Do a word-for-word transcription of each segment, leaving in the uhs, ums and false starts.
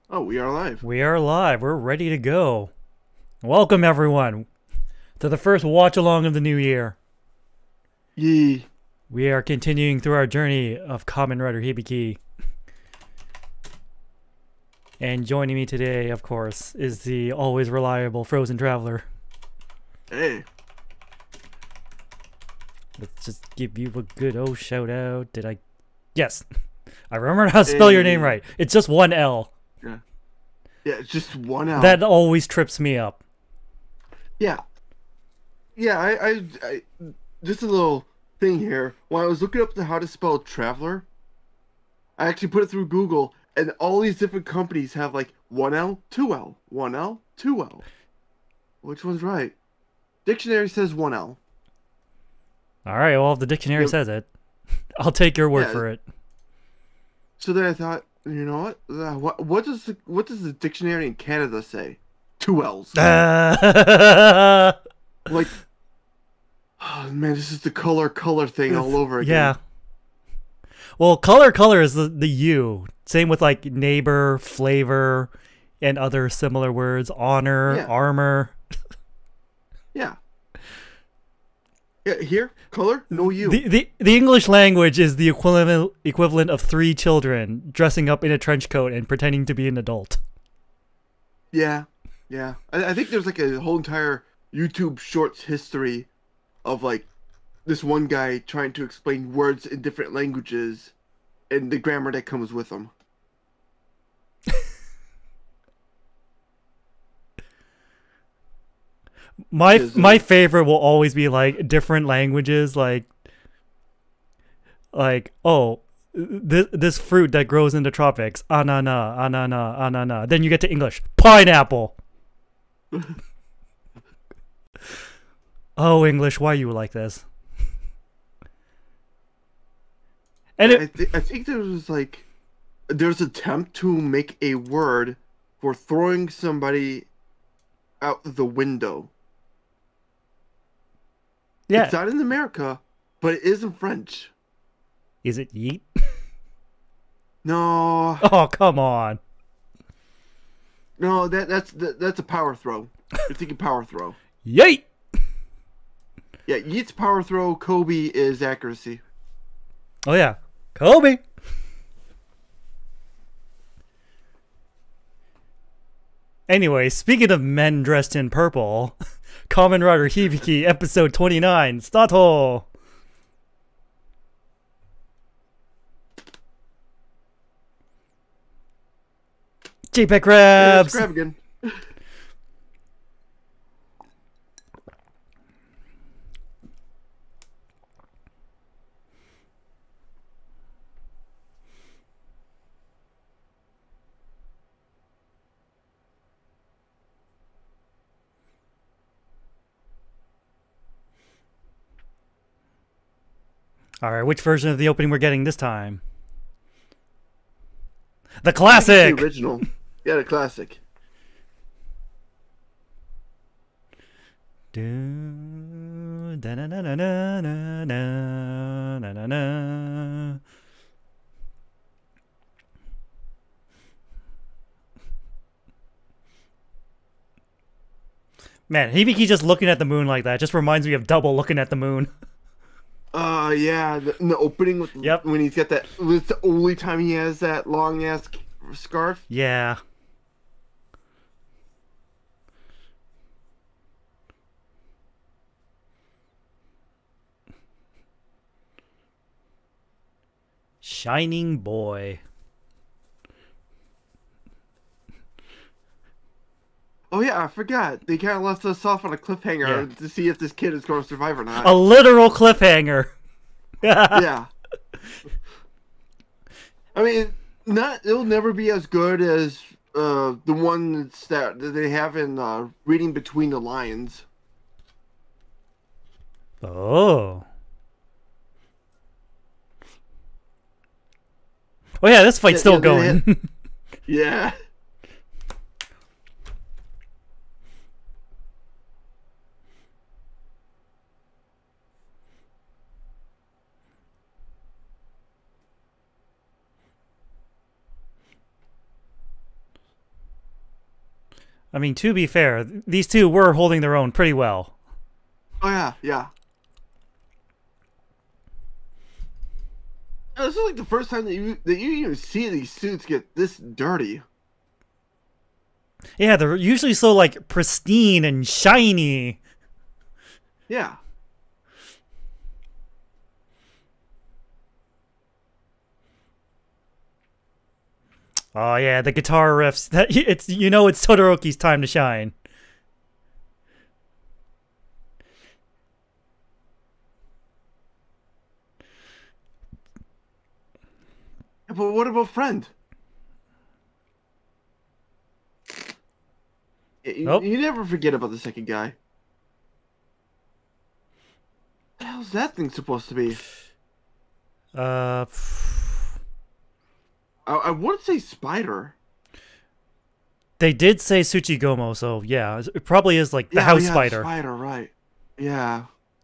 Oh, we are live. We are live. We're ready to go. Welcome, everyone, to the first watch along of the new year. Yee. We are continuing through our journey of Kamen Rider Hibiki. And joining me today, of course, is the always reliable Frozen Traveler. Hey. Let's just give you a good old shout out. Did I? Yes. I remembered how to spell your name Hey. right. It's just one L. Yeah. Yeah, it's just one L. That always trips me up. Yeah. Yeah, I, I, I, just a little thing here. When I was looking up the how to spell traveler, I actually put it through Google, and all these different companies have like one L, two L, one L, two L. Which one's right? Dictionary says one L. All right, well, if the dictionary Yep. says it, I'll take your word Yeah. for it. So then I thought, you know what? Uh, what what does the what does the dictionary in Canada say? Two L's. Uh, Like, oh man, this is the color color thing all over again. yeah. Well, color color is the, the U. Same with like neighbor, flavor, and other similar words. Honor, Yeah. armor. Yeah. Yeah, here, color, no you. The, the the English language is the equivalent equivalent of three children dressing up in a trench coat and pretending to be an adult. Yeah, yeah. I, I think there's like a whole entire YouTube Shorts history of like this one guy trying to explain words in different languages and the grammar that comes with them. My Is, uh, my favorite will always be like different languages, like like oh, this this fruit that grows in the tropics, anana, anana, anana. Then you get to English, pineapple. Oh, English, why you like this? And I, it, th- I think there was like there's an attempt to make a word for throwing somebody out the window. yeah, It's not in America, but it is in French. is it yeet? No, Oh, come on. no, that that's that, that's a power throw. You're thinking power throw. Yeet. Yeah, Yeet's power throw. Kobe is accuracy. Oh yeah, Kobe. Anyway, speaking of men dressed in purple, Kamen Rider Hibiki episode twenty-nine, Stato! JPEG Yeah, grabs! let's grab again. Alright, which version of the opening we're getting this time? The I think it's classic! the original. Yeah, the classic. Do, da, na, na, na, na, na, na, na, na, na. Man, Hibiki just looking at the moon like that just reminds me of Double looking at the moon. Uh, yeah, the, in the opening with Yep. when he's got that. It's the only time he has that long ass scarf. Yeah. Shining boy. Oh yeah, I forgot. They kind of left us off on a cliffhanger Yeah. to see if this kid is going to survive or not. A literal cliffhanger. Yeah. I mean, not it'll never be as good as uh the ones that, that they have in uh, Reading Between the Lines. Oh. Oh yeah, this fight's Yeah, still yeah, they going. Yeah. I mean, to be fair, these two were holding their own pretty well. Oh yeah, yeah. Uh, This is like the first time that you that you even see these suits get this dirty. Yeah, they're usually so like pristine and shiny. Yeah. Oh yeah, the guitar riffs. That it's you know it's Todoroki's time to shine. But what about Friend? You, Nope. you never forget about the second guy. What the hell's that thing supposed to be? Uh, I, I would say Spider. they did say Tsuchigomo, so yeah, it probably is like the Yeah, house yeah, spider. Spider, right? Yeah.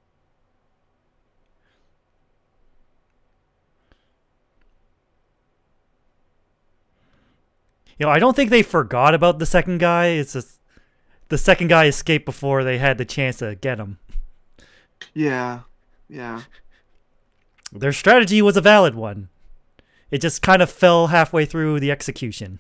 You know, I don't think they forgot about the second guy. It's just the second guy escaped before they had the chance to get him. Yeah. Yeah. Their strategy was a valid one. It just kind of fell halfway through the execution.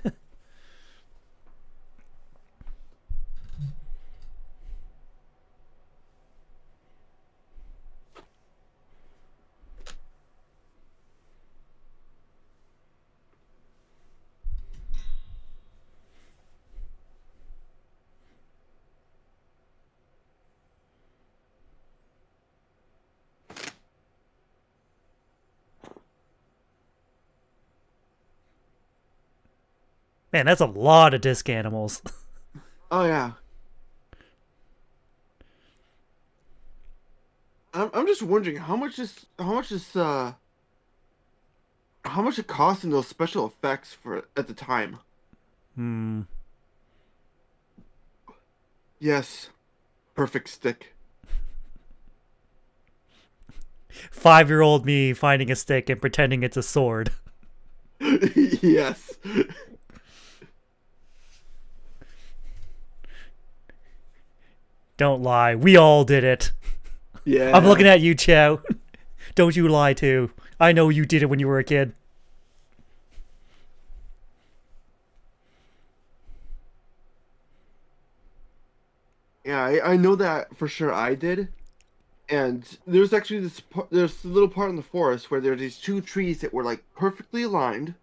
Man, that's a lot of disc animals. Oh yeah. I'm I'm just wondering how much is how much is uh how much it cost in those special effects for at the time. Hmm. Yes. Perfect stick. Five-year-old me finding a stick and pretending it's a sword. Yes. Don't lie. We all did it. Yeah. I'm looking at you, Chow. Don't you lie too. I know you did it when you were a kid. Yeah, I, I know that for sure I did. And there's actually this par- there's a little part in the forest where there are these two trees that were like perfectly aligned.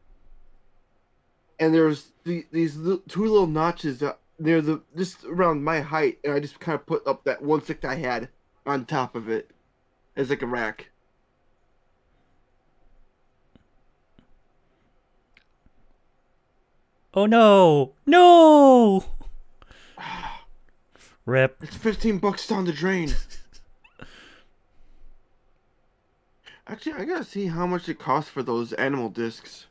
And there's the, these li- two little notches that near the just around my height, and I just kind of put up that one stick I had on top of it as like a rack. Oh no! No! Rip. It's fifteen bucks down the drain. Actually, I gotta see how much it costs for those animal discs.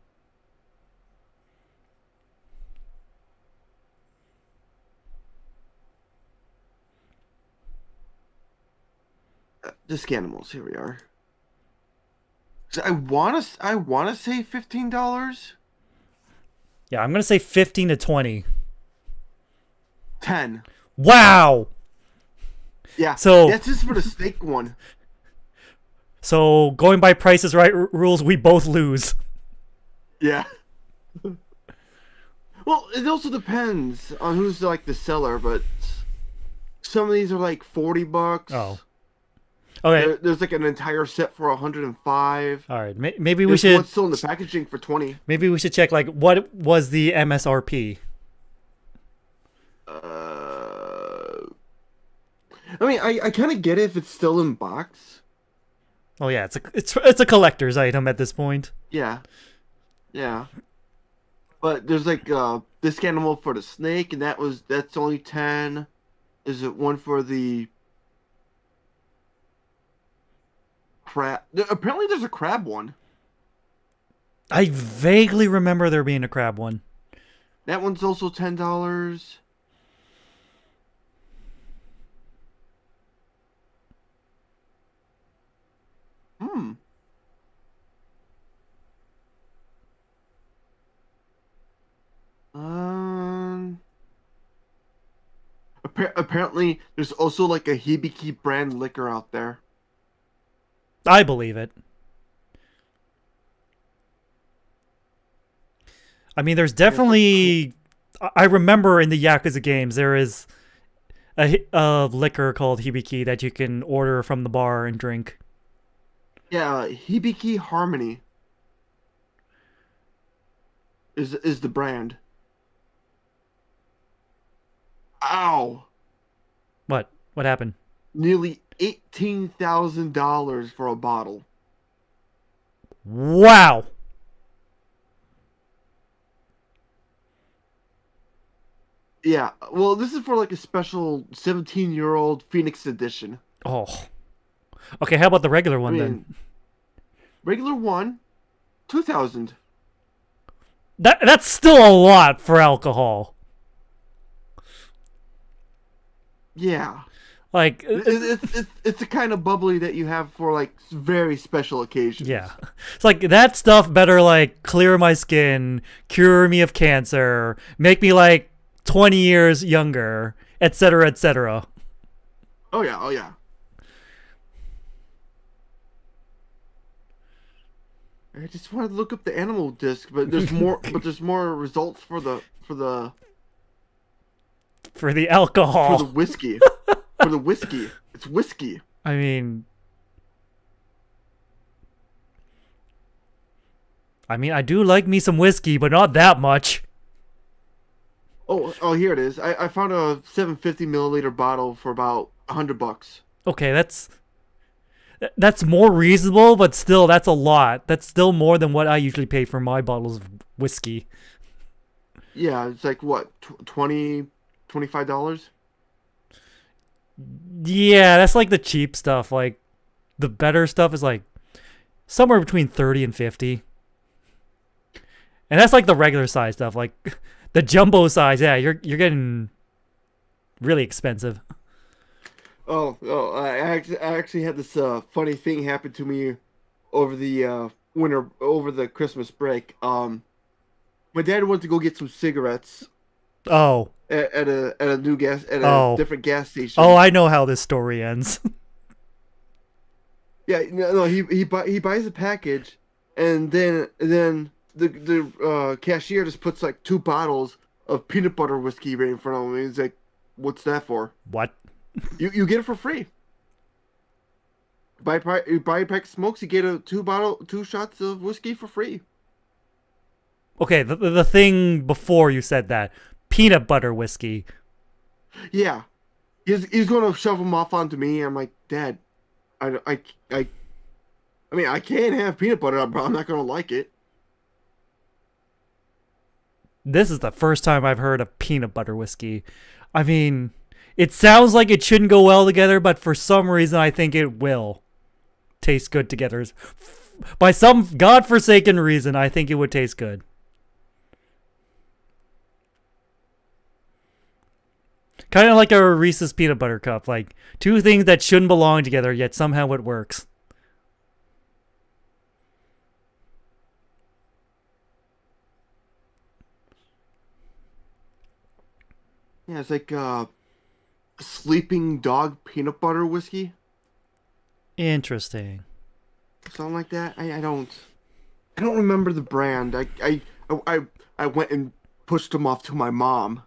Uh, disc animals. Here we are. So I wanna, s- I wanna say fifteen dollars. Yeah, I'm gonna say fifteen to twenty. Ten. Wow! Yeah. So- that's just for the snake one. So, going by Price is Right r- rules, we both lose. Yeah. Well, it also depends on who's like the seller, but some of these are like forty bucks. Oh. Okay. There, there's like an entire set for a hundred and five. All right. May- Maybe we There's should one still in the packaging for twenty. maybe we should check like what was the M S R P. Uh, I mean, I, I kind of get it if it's still in box. Oh yeah, it's a it's it's a collector's item at this point. Yeah, yeah. But there's like uh this animal for the snake, and that was that's only ten. Is it one for the crab? There- Apparently, there's a crab one. I vaguely remember there being a crab one. That one's also ten dollars. Hmm. Um. appa- apparently there's also like a Hibiki brand liquor out there. I believe it. I mean, there's Yeah, it's like cool. definitely. I I remember in the Yakuza games there is a, hi- a liquor called Hibiki that you can order from the bar and drink. Yeah, Hibiki Harmony is is the brand. Ow! What? What happened? Nearly eighteen thousand dollars for a bottle. Wow. Yeah, well, this is for like a special seventeen year old Phoenix edition. Oh. Okay, how about the regular I one then? mean, regular one, two thousand. That that's still a lot for alcohol. Yeah. Like, uh, It, it's it's it's the kind of bubbly that you have for like very special yeah. occasions. It's like that stuff better like clear my skin, cure me of cancer, make me like twenty years younger, et cetera, et cetera. Oh yeah, oh yeah. I just wanted to look up the animal disc, but there's more. But there's more results for the for the For the for the alcohol. whiskey. For the whiskey, it's whiskey. I mean, I mean, I do like me some whiskey, but not that much. Oh, oh, here it is. I, I found a seven hundred fifty milliliter bottle for about a hundred bucks. Okay, that's that's more reasonable, but still, that's a lot. That's still more than what I usually pay for my bottles of whiskey. Yeah, it's like what, tw- twenty, twenty-five dollars. Yeah, that's like the cheap stuff. Like the better stuff is like somewhere between thirty and fifty. And that's like the regular size stuff. Like the jumbo size, yeah, you're you're getting really expensive. Oh, oh, I actually, I actually had this uh, funny thing happen to me over the uh, winter, over the Christmas break. Um, my dad went to go get some cigarettes Oh. at, at a at a new gas at a Oh. different gas Oh, station. I know how this story ends. Yeah, no, no, he he buy, he buys a package, and then then the the uh, cashier just puts like two bottles of peanut butter whiskey right in front of him. And he's like, "What's that for?" What? You you get it for free. Buy pri- you buy a pack of smokes, you get a two bottle two shots of whiskey for free. Okay, the the thing before you said that. Peanut butter whiskey. Yeah, he's he's gonna shove them off onto me. I'm like, Dad, I I I, I mean, I can't have peanut butter, but I'm not gonna like it. This is the first time I've heard of peanut butter whiskey. I mean, it sounds like it shouldn't go well together, but for some reason I think it will taste good together. By some godforsaken reason, I think it would taste good. Kind of like a Reese's peanut butter cup, like two things that shouldn't belong together, yet somehow it works. Yeah, it's like uh, sleeping dog peanut butter whiskey, Interesting. something like that. I, I don't I don't remember the brand. I I I I went and pushed them off to my mom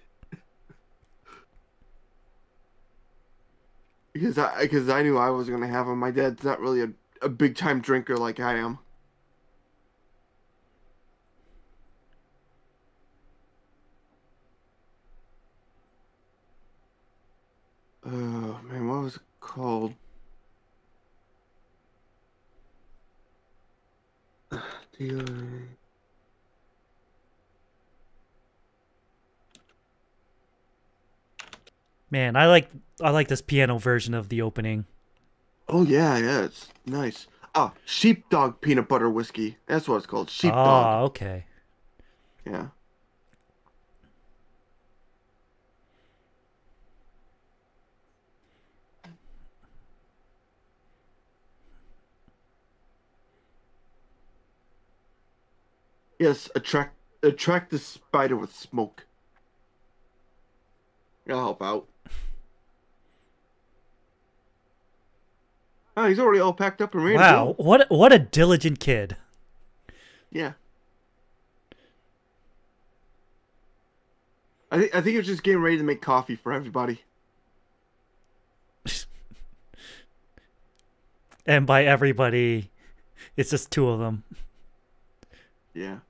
because I because I knew I was gonna have them. My dad's not really a, a big time drinker like I am. Oh man, what was it called? Dealer. Man, I like I like this piano version of the opening. Oh yeah, yeah, it's nice. Ah, sheepdog peanut butter whiskey. That's what it's called. Sheepdog. Ah, okay. Yeah. Yes, attract attract the spider with smoke. I'll help out. he's already all packed up and ready Wow, to go. what what a diligent kid. Yeah. I think I think he was just getting ready to make coffee for everybody. And by everybody, it's just two of them. Yeah.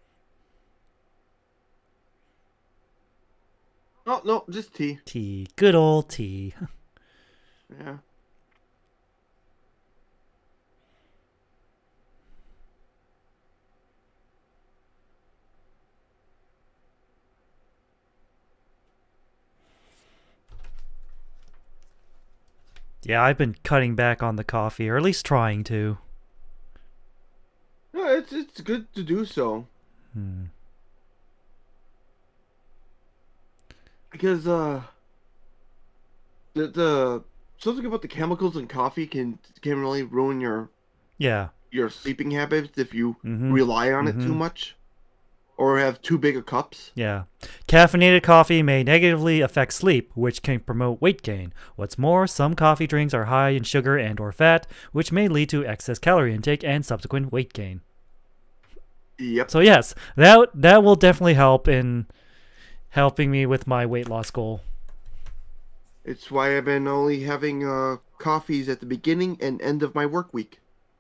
Oh no, just tea. Tea. Good old tea. Yeah. Yeah, I've been cutting back on the coffee, or at least trying to. No, it's it's good to do so. Hmm. Because uh the the something about the chemicals in coffee can can really ruin your Yeah. your sleeping habits if you Mm-hmm. rely on it too Mm-hmm. much or have too big of cups. Yeah. Caffeinated coffee may negatively affect sleep, which can promote weight gain. What's more, some coffee drinks are high in sugar and or fat, which may lead to excess calorie intake and subsequent weight gain. Yep. So yes, that that will definitely help in helping me with my weight loss goal. It's why I've been only having uh coffees at the beginning and end of my work week.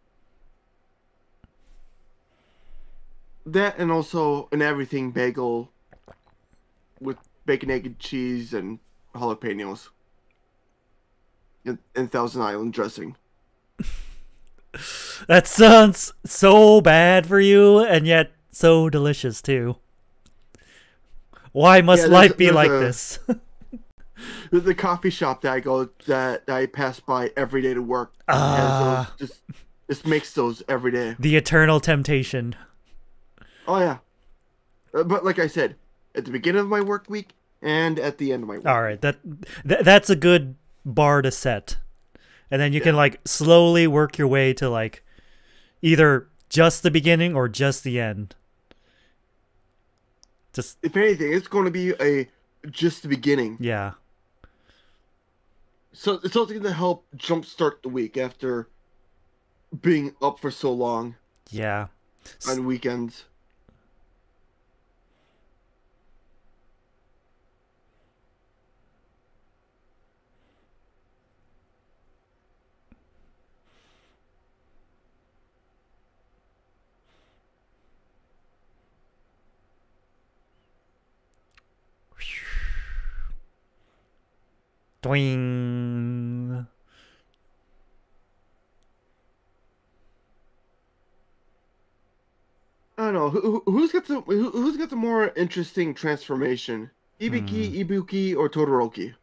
That and also an everything bagel with bacon, egg, and cheese and jalapenos and, and Thousand Island dressing. That sounds so bad for you, and yet so delicious too. Why must Yeah, there's- life be there's like a- this? There's a coffee shop that I go that I pass by every day to work. has Ah. those, just just makes those every day. The eternal temptation. Oh yeah, Uh, but like I said, at the beginning of my work week and at the end of my work. All right, that, that that's a good bar to set, and then you can Yeah. like slowly work your way to like either just the beginning or just the end. Just If anything, it's going to be a just the beginning. yeah, So it's something to help jumpstart the week after being up for so long yeah. S- on weekends. Doing. I don't know who, who- who's got the who, who's got the more interesting transformation, Ibiki, Ibuki, or Todoroki?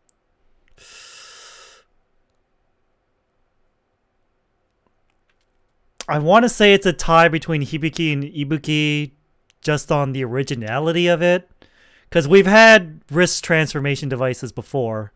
I want to say it's a tie between Hibiki and Ibuki, just on the originality of it, because we've had wrist transformation devices before.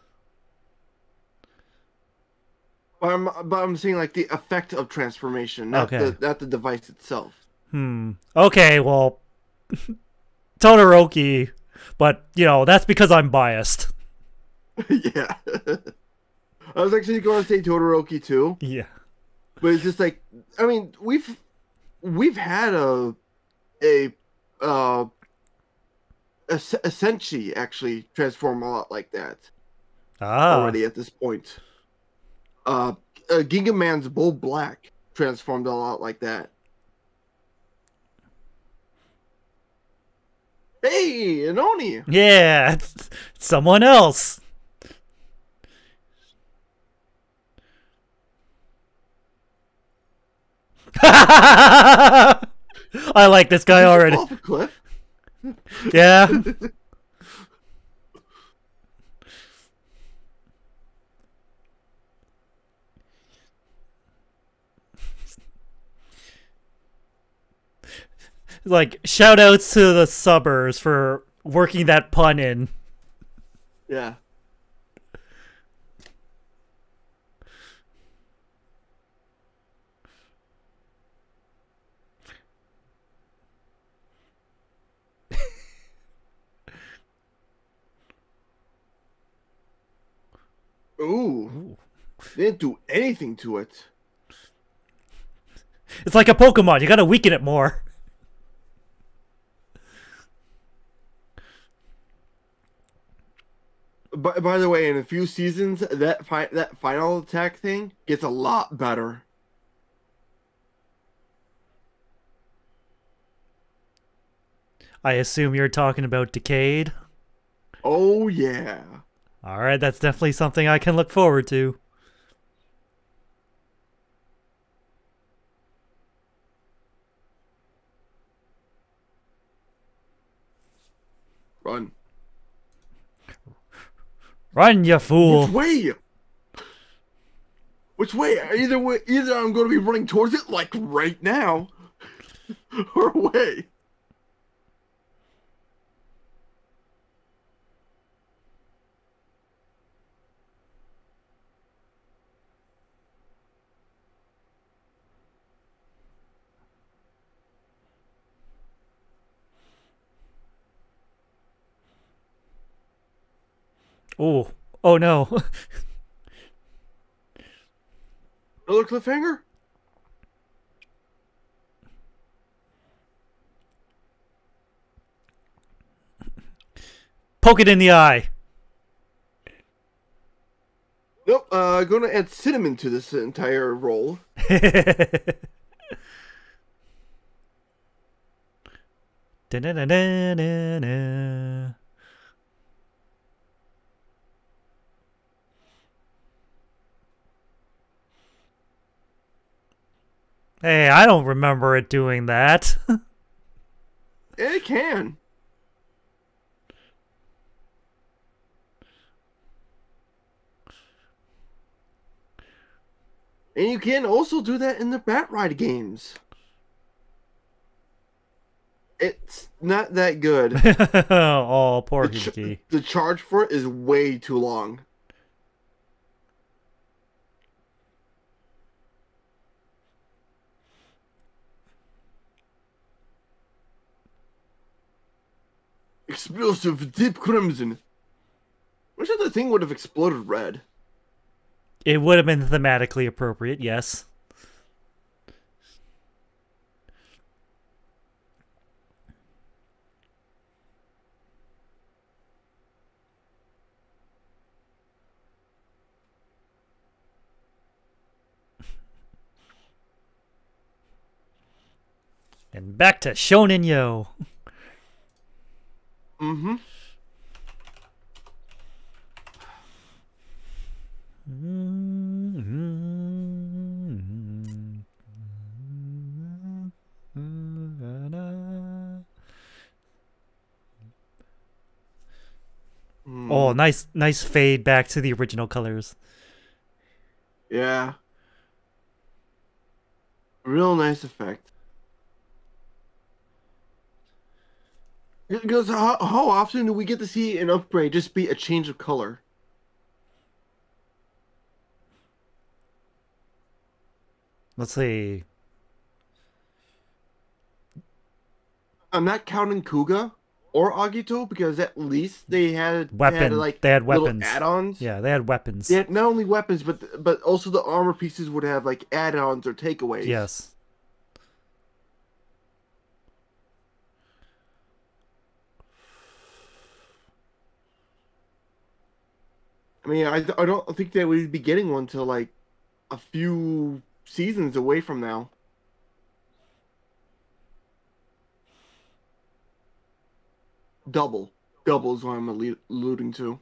But I'm but I'm saying like the effect of transformation, not Okay. the not the device itself. Hmm. Okay, well, Todoroki, but you know that's because I'm biased. Yeah. I was actually going to say Todoroki too, Yeah. but it's just like I mean we've we've had a a uh a, Se- a Senshi actually transform a lot like that Ah. already at this point. Uh, uh Ginga Man's Bull Black transformed a lot like that. Hey, Anoni! Yeah, it's someone else. I like this guy Did you already. fall off a cliff? Yeah. Like shout outs to the subbers for working that pun in. Yeah. Ooh. Ooh. They didn't do anything to it. It's like a Pokemon. You gotta weaken it more. By, by the way, in a few seasons, that fi that final attack thing gets a lot better. I assume you're talking about Decade. Oh, yeah. Alright, that's definitely something I can look forward to. Run. Run, you fool! Which way? Which way? Either way, either I'm going to be running towards it, like right now, or away. Oh, oh no. Another cliffhanger? Poke it in the eye. Nope, uh, gonna add cinnamon to this entire roll. Da-na-na-na-na-na. Hey, I don't remember it doing that. It can. And you can also do that in the Bat Ride games. It's not that good. Oh, poor the, ch Hiki. the charge for it is way too long. Explosive deep crimson. Wish that the thing would have exploded red. It would have been thematically appropriate, yes. And back to Shonen Yo. Mm-hmm. Oh, nice, nice fade back to the original colors. Yeah. Real nice effect. Because how, how often do we get to see an upgrade just be a change of color? Let's see. I'm not counting Kuga or Agito because at least they had Weapon. They had, like, they had little weapons. add-ons. Yeah, they had weapons. They had not only weapons, but but also the armor pieces would have like add-ons or takeaways. Yes. I mean, I, I don't think that we'd be getting one till like a few seasons away from now. Double. Double is what I'm alluding to.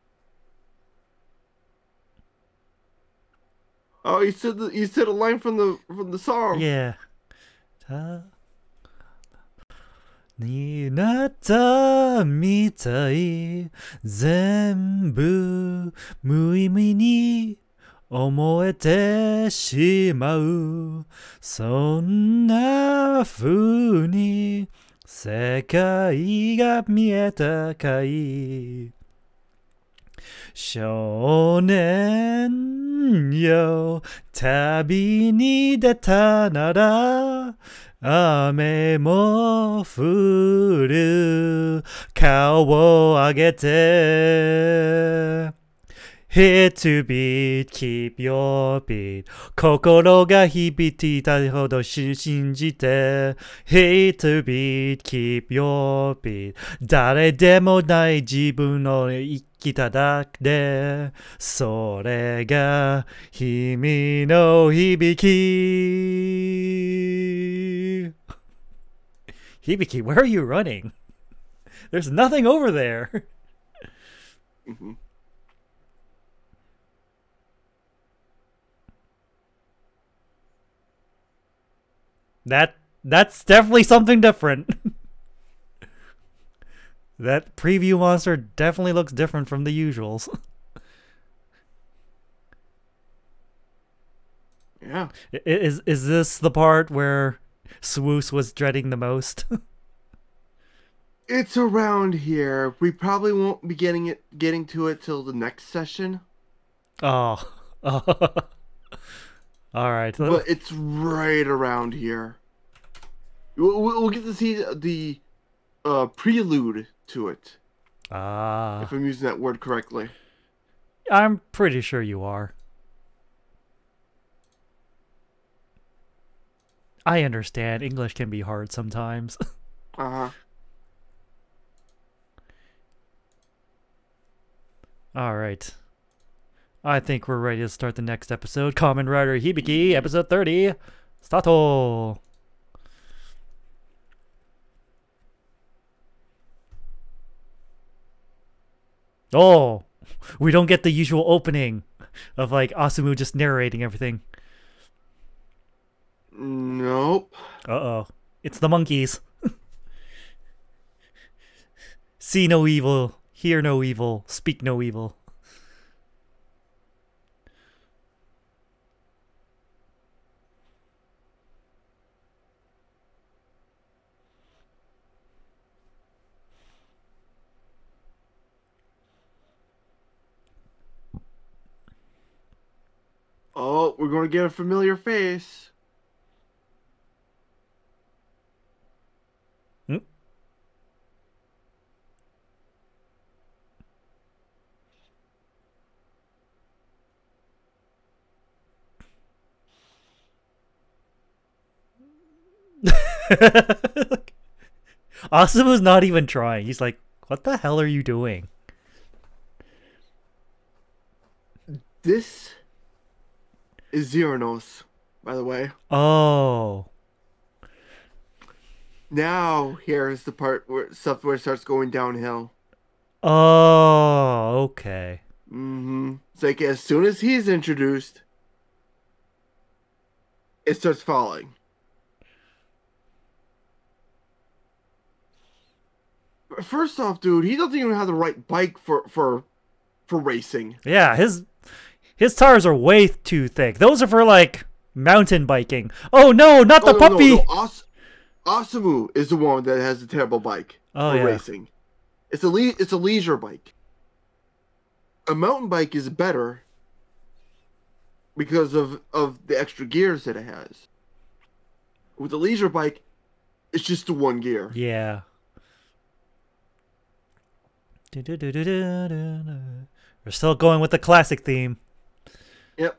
Oh, you said the, you said a line from the from the song. Yeah. Ta- になったみたい全部無意味に思えてしまうそんな風に世界が見えたかい少年よ旅に出たなら雨も降る顔を上げて Hit to beat, keep your beat. 心が響いたほど信じて。Hit to beat, keep your beat. 誰でもない自分の生きただけで。それが君の響き。Hibiki, where are you running? There's nothing over there. Mm-hmm. That that's definitely something different. That preview monster definitely looks different from the usuals. Yeah. Is is this the part where Swoos was dreading the most? It's around here. We probably won't be getting it getting to it till the next session. Oh. Oh. All right. But it's right around here. We'll, we'll get to see the uh, prelude to it. Ah. If I'm using that word correctly. I'm pretty sure you are. I understand. English can be hard sometimes. Uh-huh. All right. I think we're ready to start the next episode. Kamen Rider Hibiki, episode thirty. Stato! Oh! We don't get the usual opening of like Asumu just narrating everything. Nope. Uh-oh. It's the monkeys. See no evil, hear no evil, speak no evil. Oh, we're going to get a familiar face. Hmm? Asuma's not even trying. He's like, what the hell are you doing? This is Xeranos, by the way. Oh. Now, here's the part where stuff where it starts going downhill. Oh, okay. Mm-hmm. It's like as soon as he's introduced, it starts falling. First off, dude, he doesn't even have the right bike for for for racing. Yeah, his his tires are way too thick. Those are for like mountain biking. Oh no, not the oh, no, puppy. No, no. As- Asumu is the one that has the terrible bike oh, for yeah. racing. It's a le- it's a leisure bike. A mountain bike is better because of of the extra gears that it has. With a leisure bike, it's just the one gear. Yeah. We're still going with the classic theme. Yep.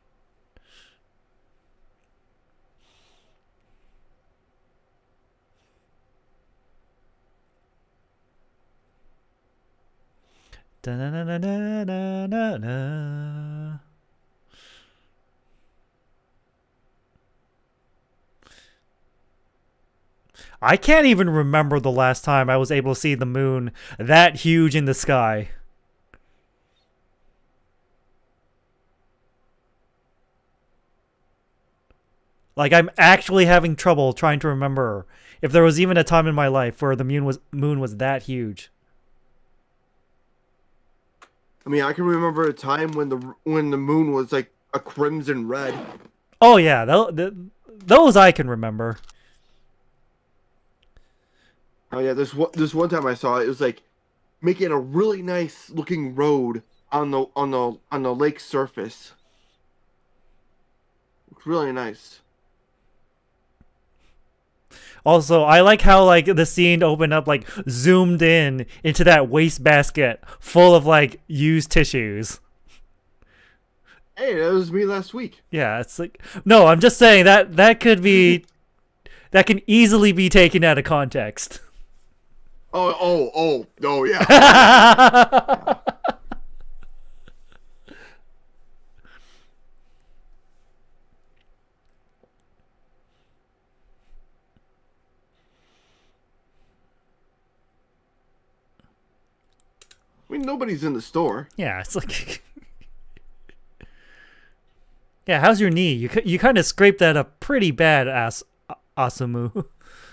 Da-na-na-na-na-na-na. I can't even remember the last time I was able to see the moon that huge in the sky. Like, I'm actually having trouble trying to remember if there was even a time in my life where the moon was moon was that huge. I mean, I can remember a time when the when the moon was like a crimson red. Oh yeah, th- th- those I can remember. Oh yeah, this one this one time I saw it, it was like making a really nice looking road on the on the on the lake surface. It's really nice. Also, I like how like the scene opened up, like zoomed in into that wastebasket full of like used tissues. Hey, that was me last week. Yeah, it's like no, I'm just saying that that could be that can easily be taken out of context. Oh, oh, oh, oh, yeah, oh, yeah, yeah. I mean, nobody's in the store. Yeah, it's like yeah. How's your knee? You you kind of scraped that up pretty bad, ass Asamu.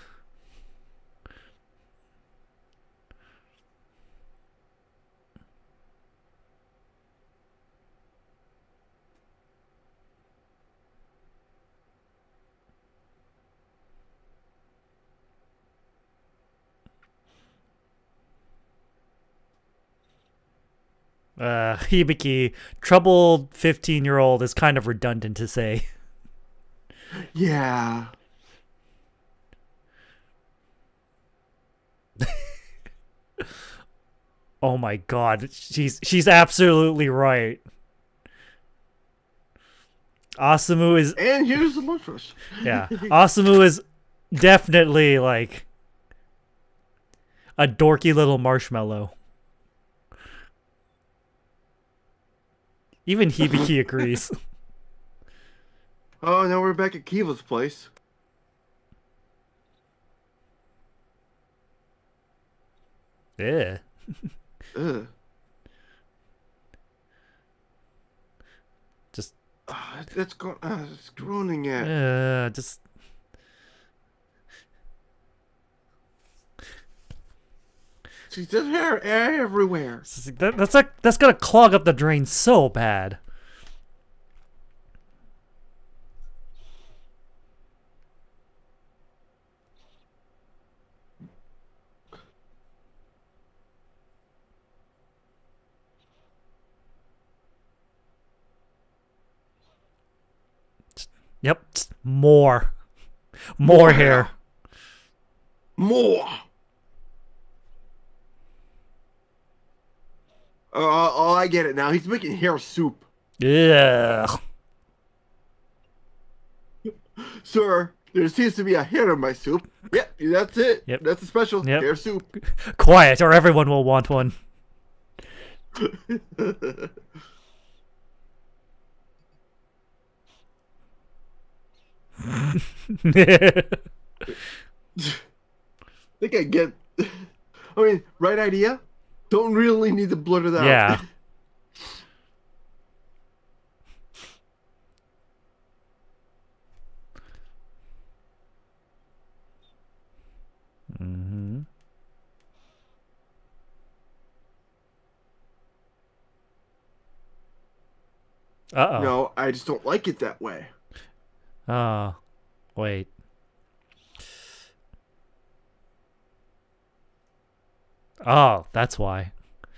Uh, Hibiki, troubled fifteen year old is kind of redundant to say. Yeah. Oh my god, she's she's absolutely right. Asamu is And here's the lunch rush. yeah. Asamu is definitely like a dorky little marshmallow. Even Hibiki agrees. Oh, now we're back at Kiva's place. Yeah. Ugh. Just Uh, that's go- uh, it's groaning at. uh just See, there's hair, hair everywhere. that, that's like that's gonna clog up the drain so bad. Yep, more. More, More hair. hair. More. Uh, oh, I get it now. He's making hair soup. Yeah. Sir, there seems to be a hair in my soup. Yep, that's it. Yep. That's a special Yep. hair soup. Quiet, or everyone will want one. I think I get. I mean, right idea. Don't really need to blurt it out. Yeah. Mm-hmm. Uh-oh. No, I just don't like it that way. Oh, wait. Oh, that's why.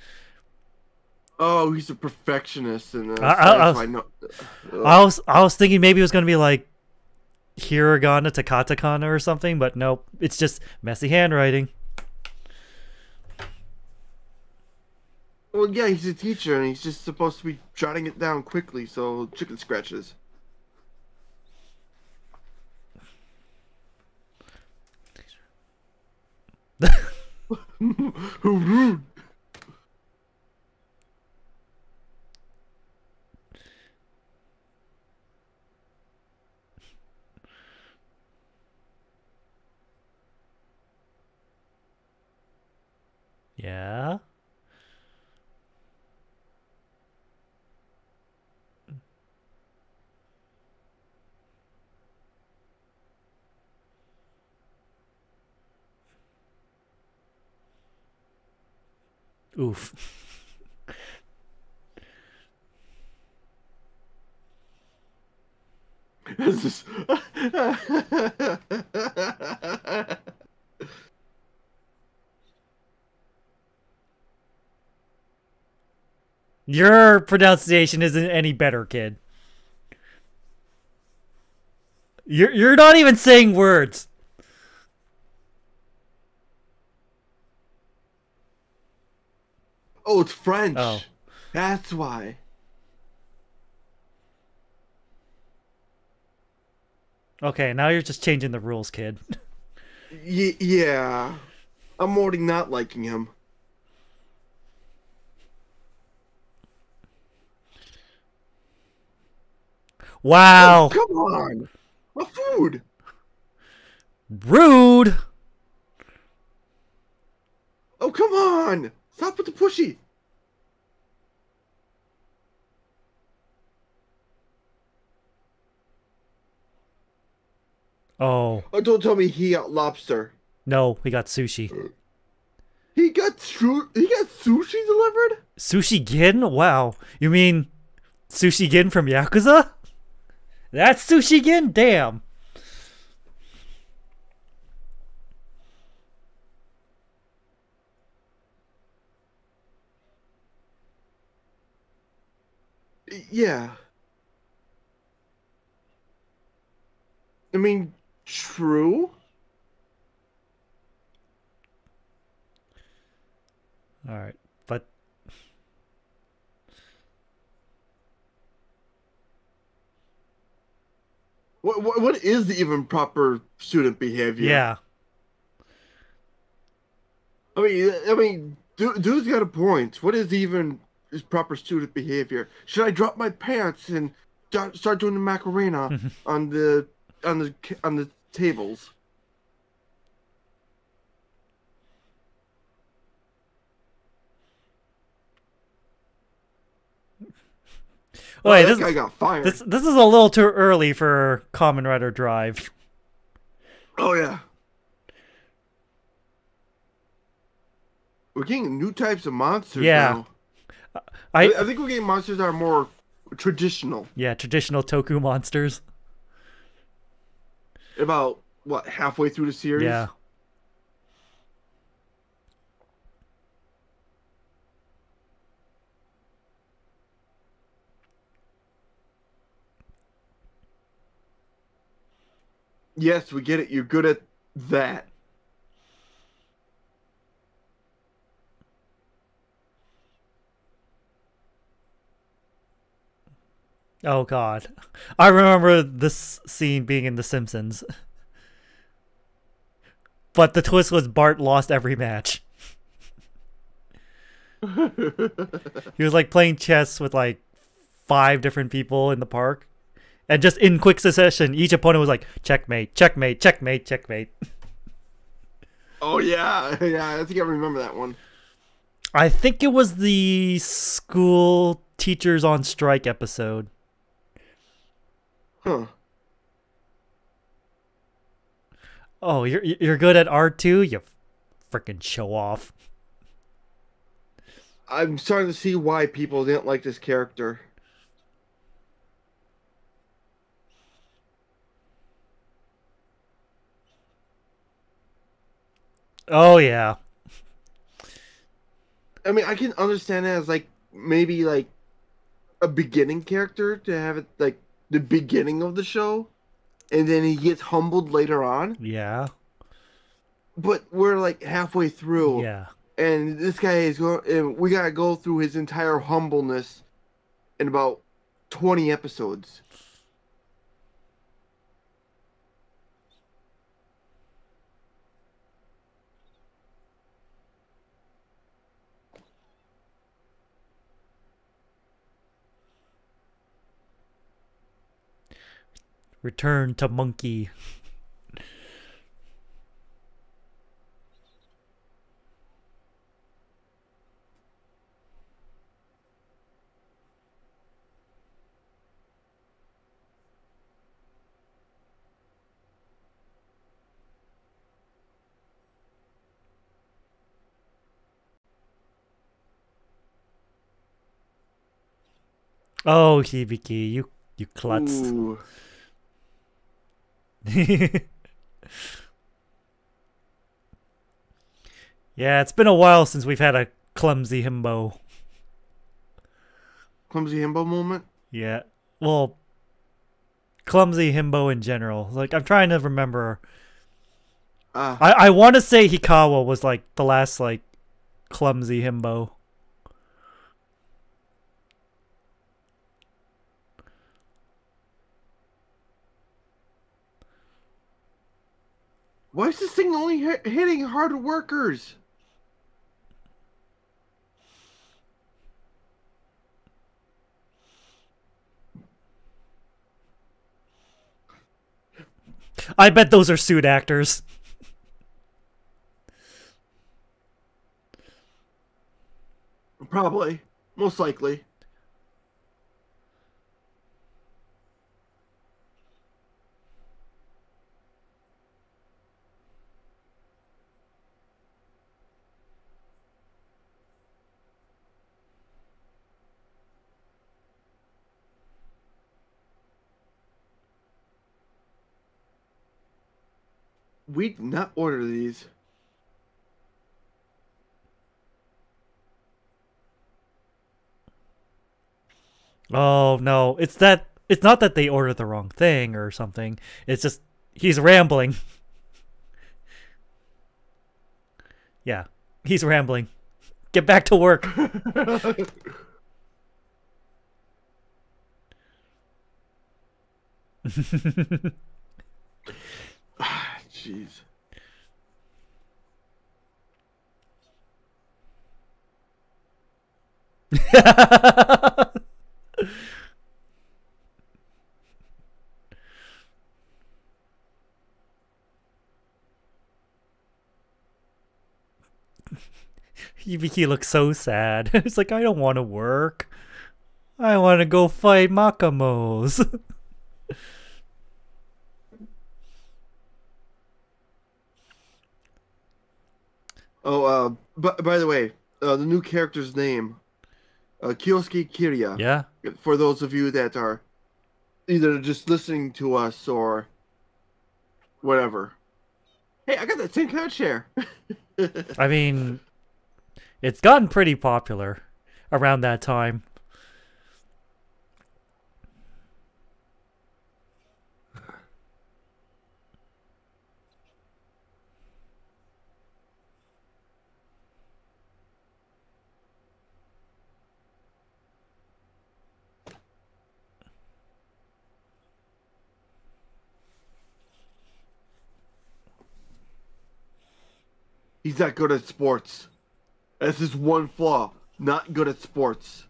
Oh, he's a perfectionist, and uh, I- I- I that's was- why no. Ugh. I was I was thinking maybe it was gonna be like hiragana to katakana or something, but nope. It's just messy handwriting. Well, yeah, he's a teacher, and he's just supposed to be jotting it down quickly, so chicken scratches. Who rude? Yeah. Oof. This is. Your pronunciation isn't any better, kid. You're you're not even saying words. Oh, it's French. Oh. That's why. Okay, now you're just changing the rules, kid. Y- yeah. I'm already not liking him. Oh, Wow. come on! My food! Rude. Oh, come on! Stop with the pushy! Oh, Oh, don't tell me he got lobster. no, we got sushi. He got su- he got sushi delivered? Sushi Gin? Wow. You mean Sushi Gin from Yakuza? That's Sushi Gin? Damn. Yeah. I mean, true. All right, but What what, what is even proper student behavior? yeah. I mean, I mean, dude, dude's got a point. What is even is proper student behavior? Should I drop my pants and start start doing the Macarena on the on the on the tables? Oh, Wait, that this guy got fired. this this is a little too early for Kamen Rider Drive. Oh yeah. We're getting new types of monsters Yeah. now. I I think we're getting monsters that are more traditional. yeah, traditional Toku monsters. About what, halfway through the series? Yeah. Yes, we get it. You're good at that. Oh god. I remember this scene being in The Simpsons. But the twist was Bart lost every match. He was like playing chess with like five different people in the park. And just in quick succession, each opponent was like, checkmate, checkmate, checkmate, checkmate. Oh yeah, yeah. I think I remember that one. I think it was the school teachers on strike episode. Huh. Oh, you're you're good at R two? You freaking show off. I'm starting to see why people didn't like this character. Oh yeah. I mean, I can understand it as like maybe like a beginning character to have it like the beginning of the show, and then he gets humbled later on. Yeah. But we're like halfway through, Yeah. and this guy is going. And we gotta go through his entire humbleness in about twenty episodes. Return to Monkey. Oh, Hibiki, you you klutz. Ooh. Yeah, it's been a while since we've had a clumsy himbo. Clumsy himbo moment. Yeah. Well, clumsy himbo in general. Like, I'm trying to remember. Ah, I, I want to say Hikawa was like the last like clumsy himbo. Why is this thing only hit, hitting hard workers? I bet those are suit actors. Probably. Most likely. We did not order these. Oh no, it's that. It's not that they ordered the wrong thing or something. It's just he's rambling. Yeah, he's rambling. Get back to work. Jeez. he, he looks so sad. It's like, I don't want to work. I want to go fight Makamos. Oh, uh, but by the way, uh, the new character's name, uh, Kyosuke Kirya. Yeah. For those of you that are either just listening to us or whatever. Hey, I got that same kind of chair. I mean, it's gotten pretty popular around that time. He's not good at sports. That's his one flaw. Not good at sports.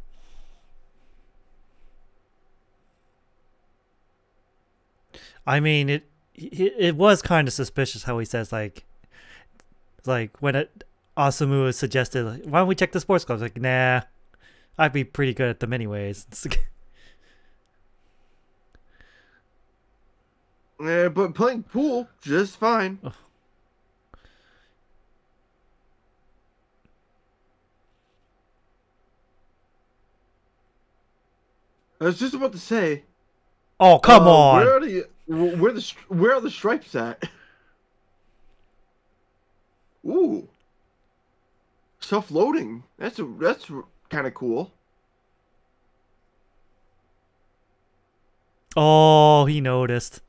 I mean, it it, it was kind of suspicious how he says, like, like when it, Asumu suggested, like, why don't we check the sports clubs? Like, nah, I'd be pretty good at them anyways. Yeah, but playing pool, just fine. Oh. I was just about to say. Oh, come uh, on! Where are the where the where are the stripes at? Ooh, self-loading. That's a, that's kind of cool. Oh, he noticed.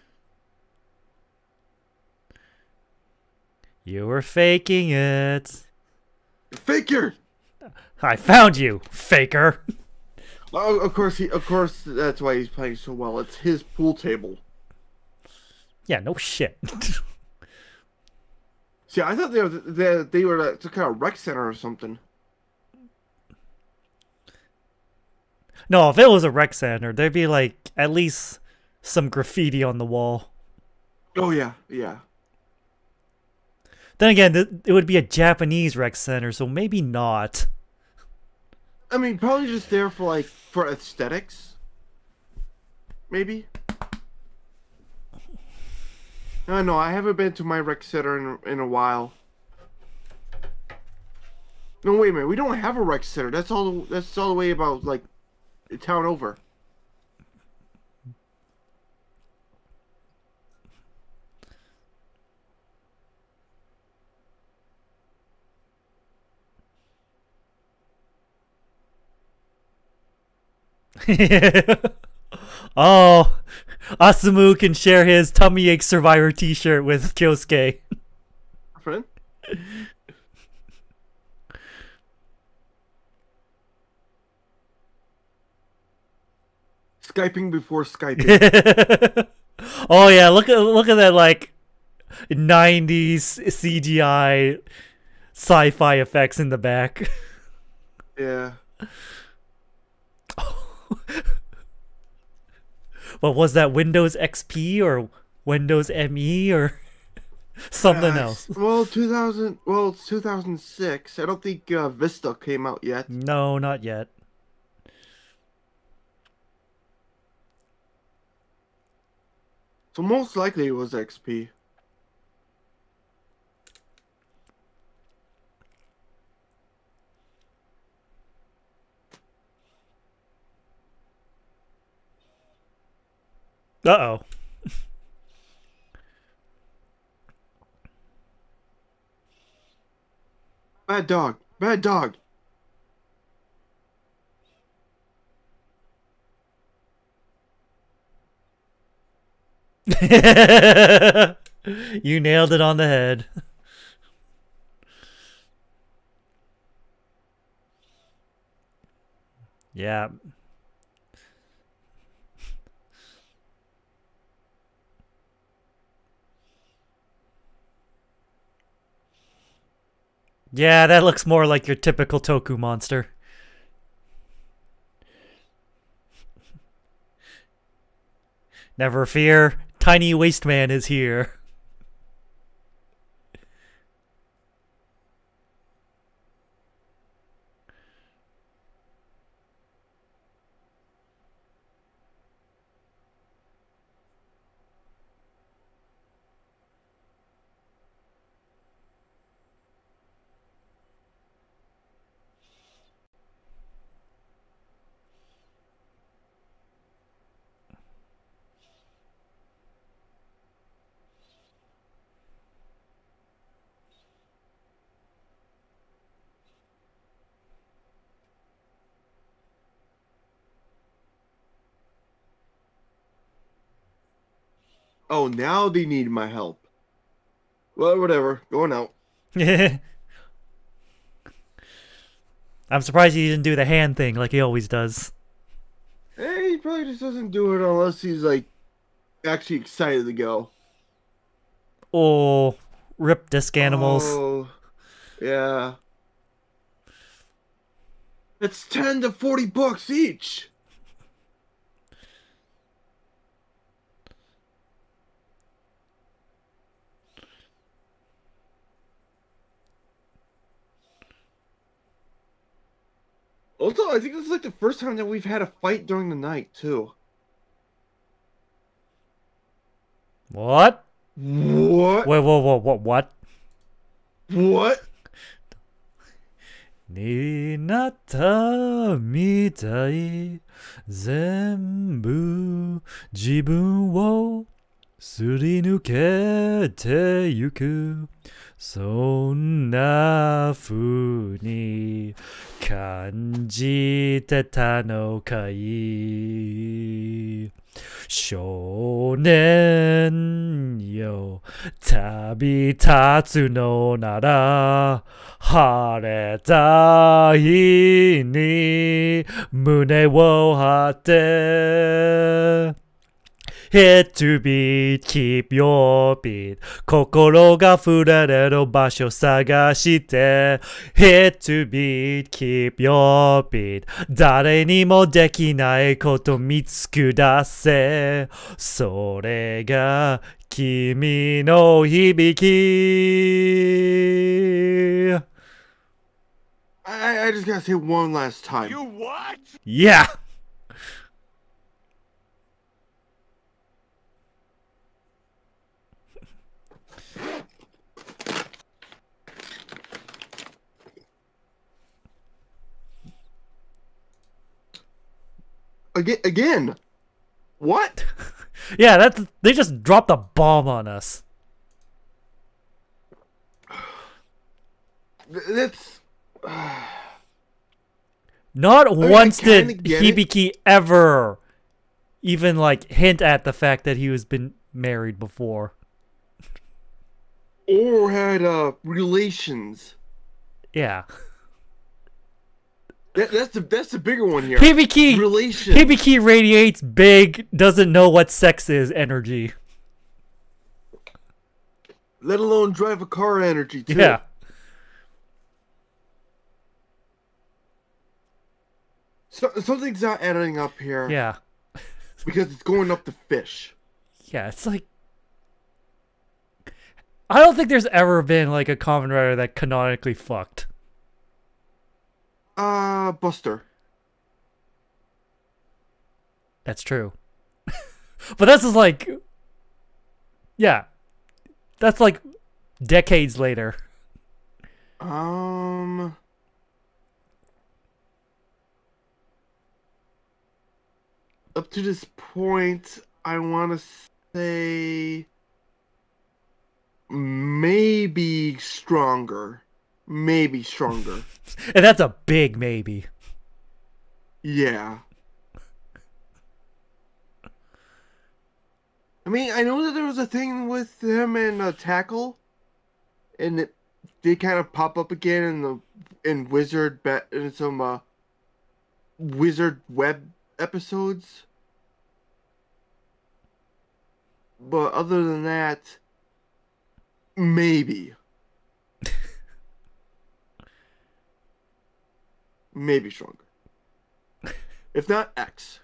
You were faking it. Faker. I found you, faker. Oh, of course he. Of course, that's why he's playing so well. It's his pool table. Yeah, no shit. See, I thought they were they, they were at some kind of rec center or something. No, if it was a rec center, there'd be like at least some graffiti on the wall. Oh yeah, yeah. Then again, th- it would be a Japanese rec center, so maybe not. I mean, probably just there for like for aesthetics. Maybe. I don't know. I haven't been to my rec center in in a while. No, wait a minute. We don't have a rec center. That's all. That's all the way about like a town over. Oh, Asumu can share his tummy ache survivor T-shirt with Kyosuke. Friend. Skyping before Skyping. Oh yeah, look at look at that, like nineties C G I sci-fi effects in the back. Yeah. What was that? Windows X P or Windows M E or something Uh, else? Well, two thousand. Well, it's two thousand six. I don't think uh, Vista came out yet. No, not yet. So most likely it was X P. Uh-oh. Bad dog. Bad dog. You nailed it on the head. Yeah. Yeah, that looks more like your typical Toku monster. Never fear, Tiny Waste Man is here. Oh, now they need my help. Well, whatever. Going out. I'm surprised he didn't do the hand thing like he always does. Hey, he probably just doesn't do it unless he's like actually excited to go. Oh, rip disc animals. Oh, yeah. It's ten to forty bucks each. Also, I think this is like the first time that we've had a fight during the night, too. What? What? Wait, whoa, whoa, what? What? What? になったみたい全部自分をすり抜けてゆくそんな風に感じてたのかい少年よ旅立つのなら晴れた日に胸を張って Hit to beat, keep your beat 心が触れる場所探して Hit to beat, keep your beat 誰にもできないこと見つくだせそれが君の響き I, I just gotta say one last time. You what? Yeah! Again? Again? What? Yeah, that's they just dropped a bomb on us. That's... Not I mean, once I kinda did get it. Hibiki ever even like hint at the fact that he was been married before. Or had, uh, relations. Yeah. That, that's the that's the bigger one here. Hibiki Relations. Hibiki radiates big, doesn't know what sex is energy. Let alone drive a car energy too. Yeah. So, something's not adding up here Yeah. because it's going up to fish. Yeah, it's like I don't think there's ever been like a Kamen Rider that canonically fucked. Uh, Buster. That's true. But this is like yeah. That's like decades later. Um. Up to this point, I want to say maybe stronger. Maybe stronger. And that's a big maybe. Yeah. I mean, I know that there was a thing with him and uh, Tackle, and it did kind of pop up again in the in Wizard bet in some uh, Wizard web episodes. But other than that, maybe. Maybe stronger. If not X.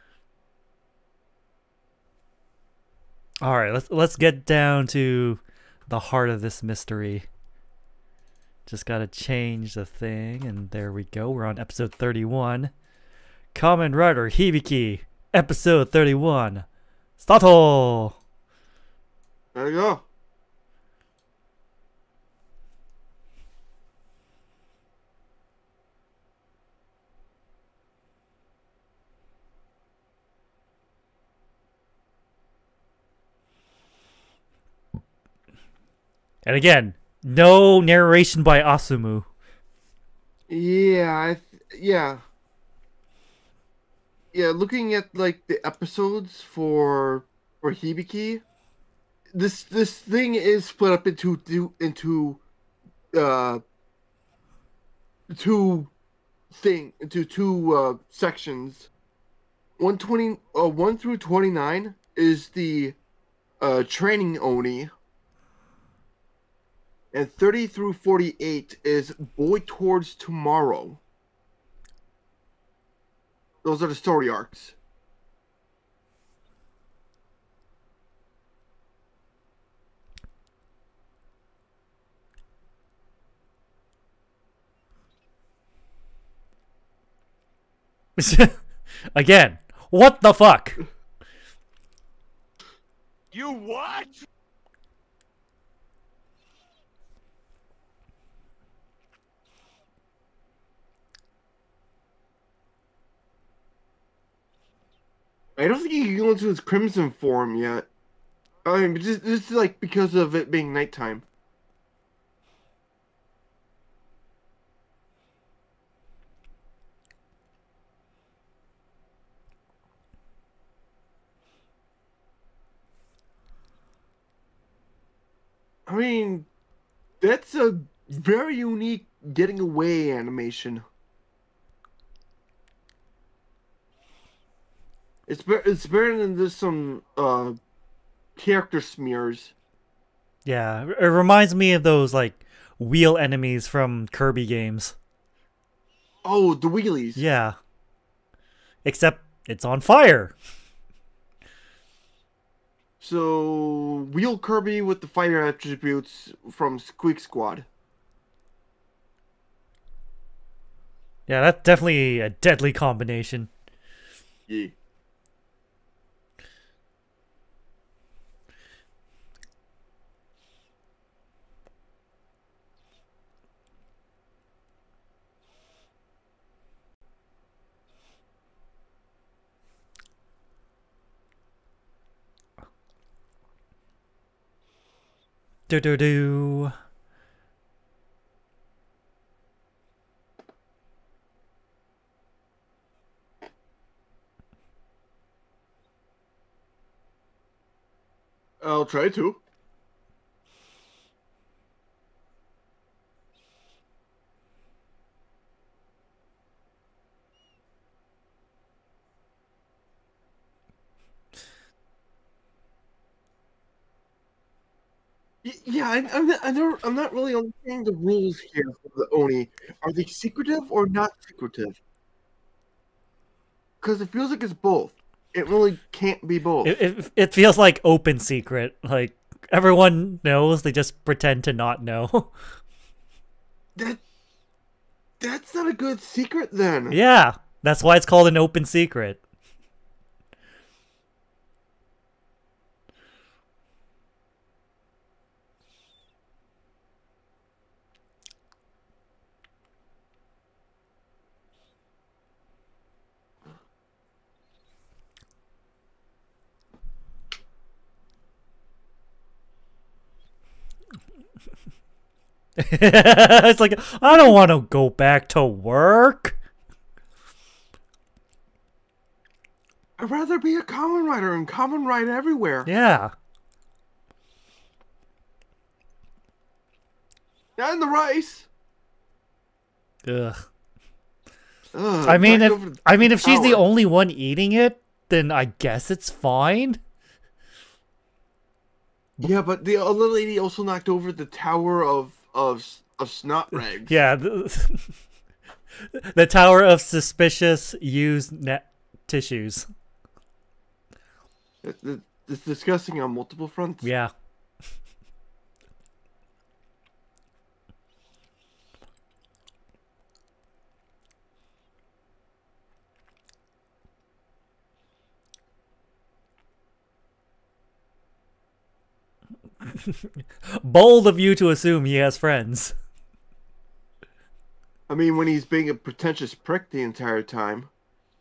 All right, let's let's get down to the heart of this mystery. Just gotta change the thing, and there we go. We're on episode thirty-one. Kamen Rider Hibiki, episode thirty-one. Stato! There you go. And again, no narration by Asumu. Yeah, I th- yeah. Yeah, looking at like the episodes for for Hibiki, this this thing is split up into two into uh two thing into two uh sections. one twenty uh one through twenty-nine is the uh training Oni, and thirty through forty-eight is Boy Towards Tomorrow. Those are the story arcs. Again, what the fuck? You what? I don't think he can go into his Crimson form yet. I mean, just, just like because of it being nighttime. I mean, that's a very unique getting away animation. It's be- it's better than this some uh character smears. Yeah, it reminds me of those like wheel enemies from Kirby games. Oh, the wheelies. Yeah. Except it's on fire. So Wheel Kirby with the fire attributes from Squeak Squad. Yeah, that's definitely a deadly combination. Yeah. Do do do. I'll try to. Y- Yeah, I, I'm not, I don't, I'm not really understanding the rules here for the Oni. Are they secretive or not secretive? Because it feels like it's both. It really can't be It, both. it it feels like open secret. Like everyone knows, they just pretend to not know. That that's not a good secret then. Yeah, that's why it's called an open secret. It's like, I don't want to go back to work. I'd rather be a common rider and common ride everywhere. Yeah. Not in the rice. Ugh. Ugh, I mean, knocked if over the I mean, if she's the tower. only one eating it, then I guess it's fine. Yeah, but the other lady also knocked over the tower of of of snot rags. Yeah. The, the Tower of Suspicious Used Net Tissues. It- it- It's disgusting on multiple fronts. Yeah. Bold of you to assume he has friends. I mean, when he's being a pretentious prick the entire time.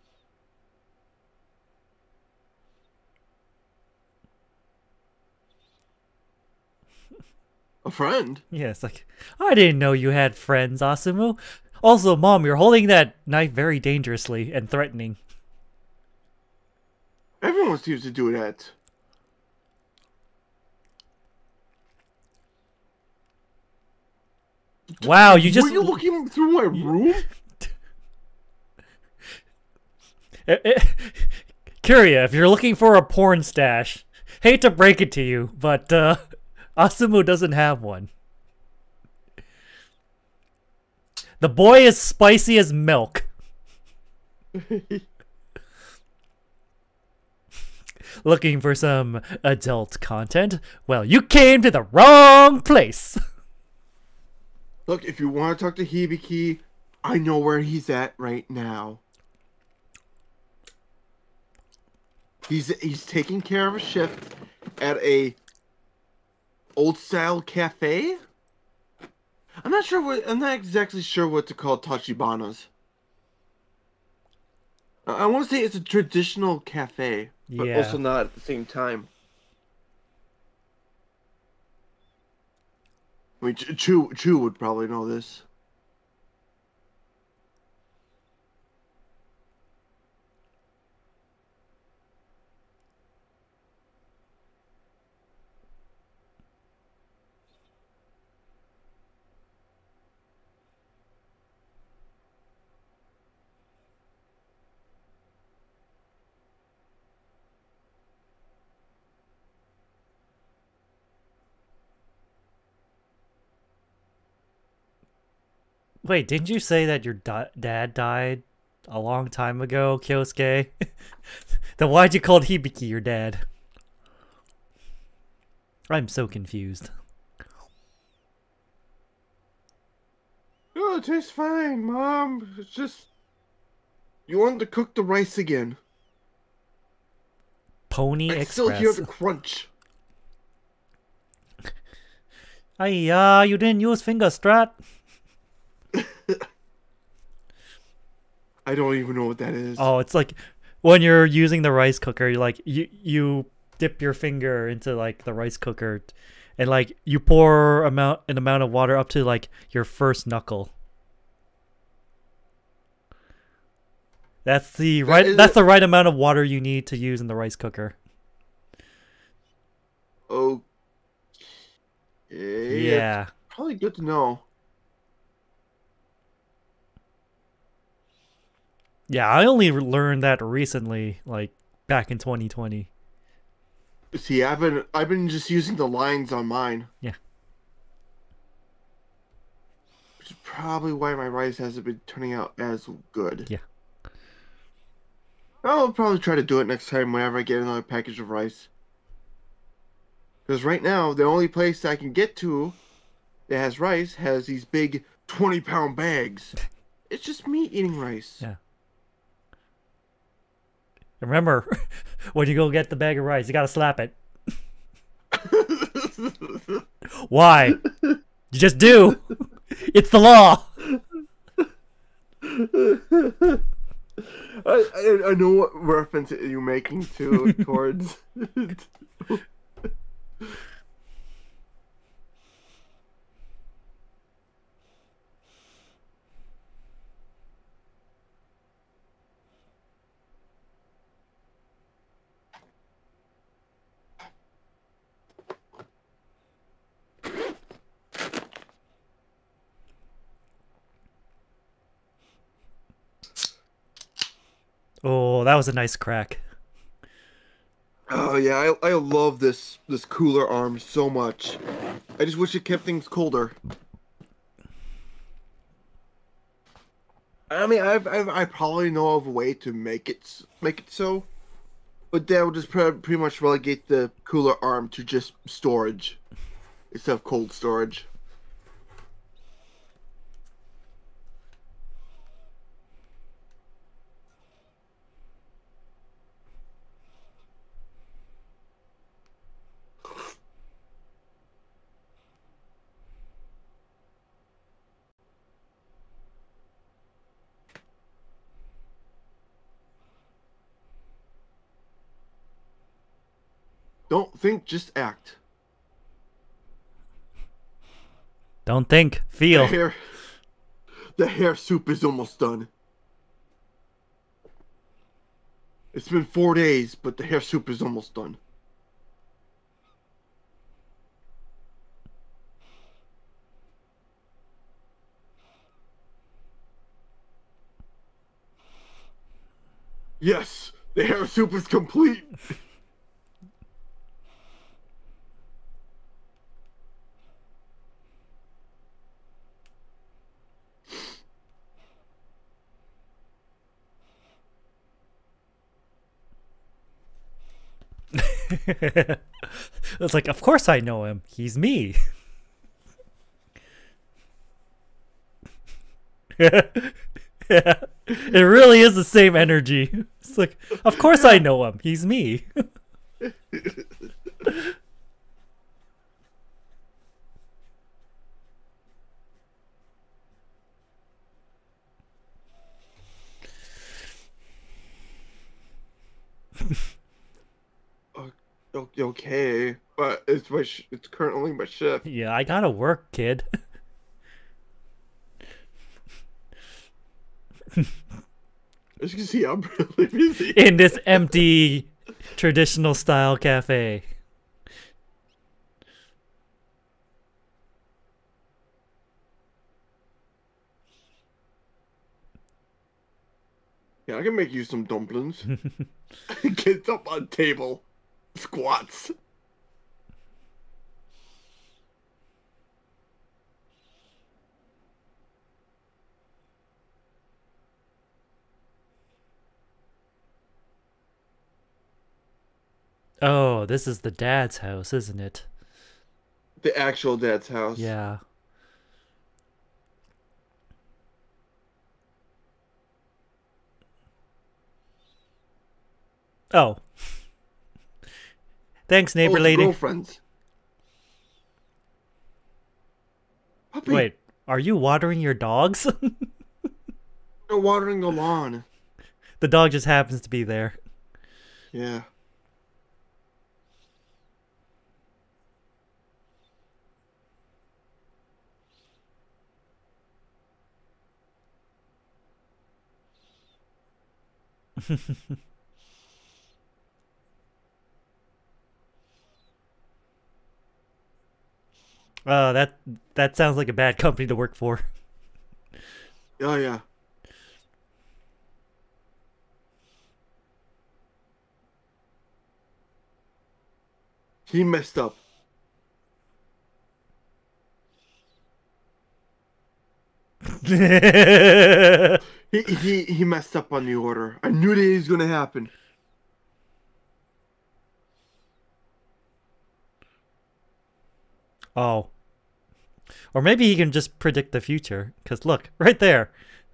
A friend? Yeah, it's like, I didn't know you had friends, Asumu. Also, Mom, you're holding that knife very dangerously and threatening. Everyone seems to do that. Wow, you just... Were you looking through my room? Eh, eh, Curia, if you're looking for a porn stash, hate to break it to you, but uh, Asumu doesn't have one. The boy is spicy as milk. Looking for some adult content? Well, you came to the wrong place. Look, if you want to talk to Hibiki, I know where he's at right now. He's he's taking care of a shift at a old style cafe. I'm not sure what I'm not exactly sure what to call Tachibana's. I, I want to say it's a traditional cafe, but Yeah. also not at the same time. I mean, Ch- Chu Chu would probably know this. Wait, didn't you say that your da- dad died a long time ago, Kyosuke? Then why'd you call Hibiki your dad? I'm so confused. Oh, it tastes fine, Mom. It's just you wanted to cook the rice again. Pony I still hear Express. the crunch. Ay, uh, you didn't use finger strat? I don't even know what that is. Oh, it's like when you're using the rice cooker, you like you you dip your finger into like the rice cooker, and like you pour amount an amount of water up to like your first knuckle. That's the right. is That's it- the right amount of water you need to use in the rice cooker. Okay. Yeah. It's probably good to know. Yeah, I only learned that recently, like back in twenty twenty. See, I've been I've been just using the lines on mine, Yeah. which is probably why my rice hasn't been turning out as good. Yeah. I'll probably try to do it next time whenever I get another package of rice. Because right now, the only place I can get to that has rice has these big twenty pound bags. It's just me eating rice. Yeah. Remember, when you go get the bag of rice, you gotta slap it. Why? You just do. It's the law. I, I I know what reference you're making to towards. Oh, that was a nice crack. Oh yeah, I I love this this cooler arm so much. I just wish it kept things colder. I mean, I've, I've I probably know of a way to make it s- make it so, but that would just pre- pretty much relegate the cooler arm to just storage instead of cold storage. Don't think, just act. Don't think, The feel. hair, the hair soup is almost done. It's been four days, but the hair soup is almost done. Yes, the hair soup is complete. It's like, of course I know him. He's me. Yeah. It really is the same energy. It's like, of course I know him. He's me. Uh, o- okay, but it's my sh- it's currently my shift. Yeah, I gotta work, kid. As you can see, I'm really busy. In this empty traditional style cafe. Yeah, I can make you some dumplings. Get up on table. Squats. Oh, this is the dad's house, isn't it? The actual dad's house. Yeah. Oh. Thanks, Oh, neighbor the lady. girlfriends. Puppy, Wait, are you watering your dogs? they're watering the lawn. The dog just happens to be there. Yeah. Uh, that that sounds like a bad company to work for. Oh, yeah. He messed up. He he he messed up on the order. I knew that he was gonna happen. Oh. Or maybe he can just predict the future. Because look, right there.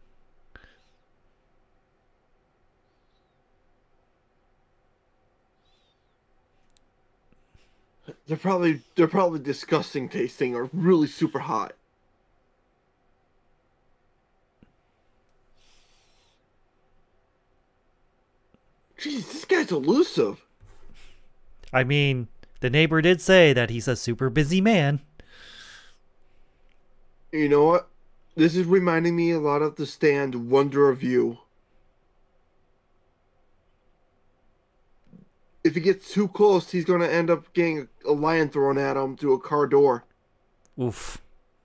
They're probably they're probably disgusting tasting or really super hot. Jeez, this guy's elusive. I mean, the neighbor did say that he's a super busy man. You know what? This is reminding me a lot of The Stand, Wonder of You. If he gets too close, he's gonna end up getting a lion thrown at him through a car door. Oof.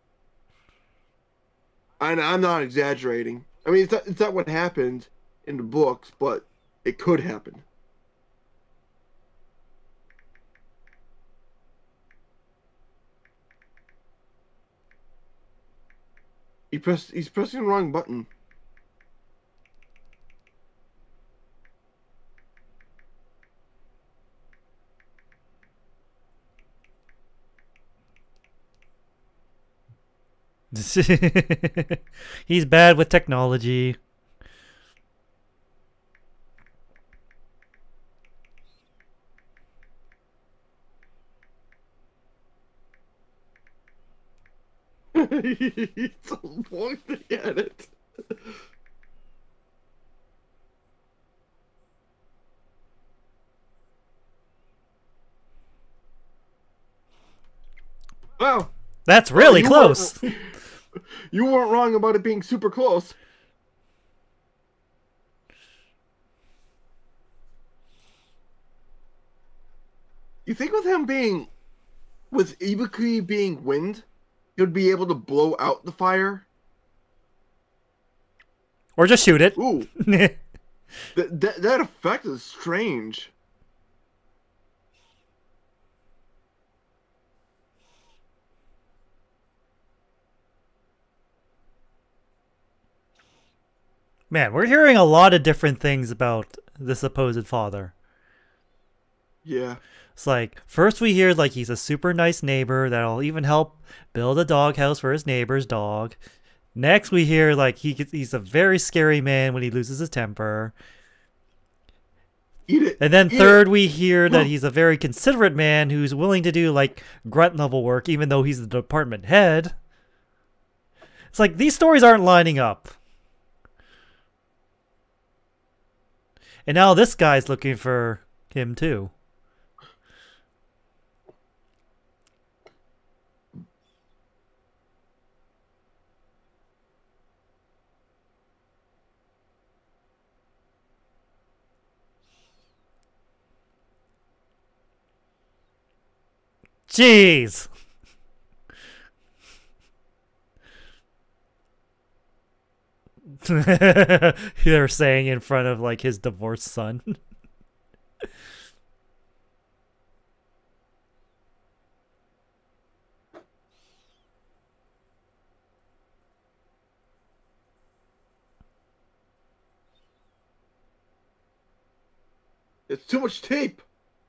And I'm not exaggerating. I mean, it's not, it's not what happened in the books, but it could happen. He pressed. He's pressing the wrong button. He's bad with technology. He's so pointing at it. Wow. That's really you close. Weren't, you weren't wrong about it being super close. You think with him being, with Ibuki being wind, he would be able to blow out the fire? Or just shoot it. Ooh. that, that, that effect is strange. Man, we're hearing a lot of different things about the supposed father. Yeah. It's like, first we hear like he's a super nice neighbor that'll even help build a doghouse for his neighbor's dog. Next we hear like he he's a very scary man when he loses his temper. Eat it. And then Eat third it. we hear that he's a very considerate man who's willing to do like grunt level work even though he's the department head. It's like these stories aren't lining up. And now this guy's looking for him too. Jeez. They're saying in front of like his divorced son. It's too much tape.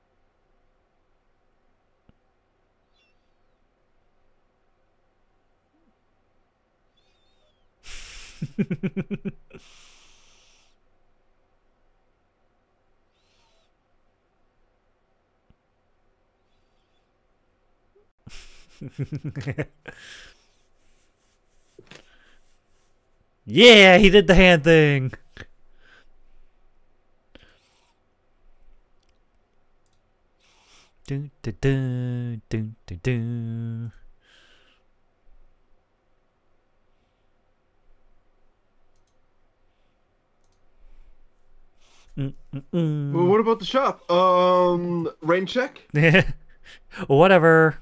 Yeah, he did the hand thing. Do, do, do, do, do, do. Mm, mm, mm. Well, what about the shop? Um, rain check? Whatever.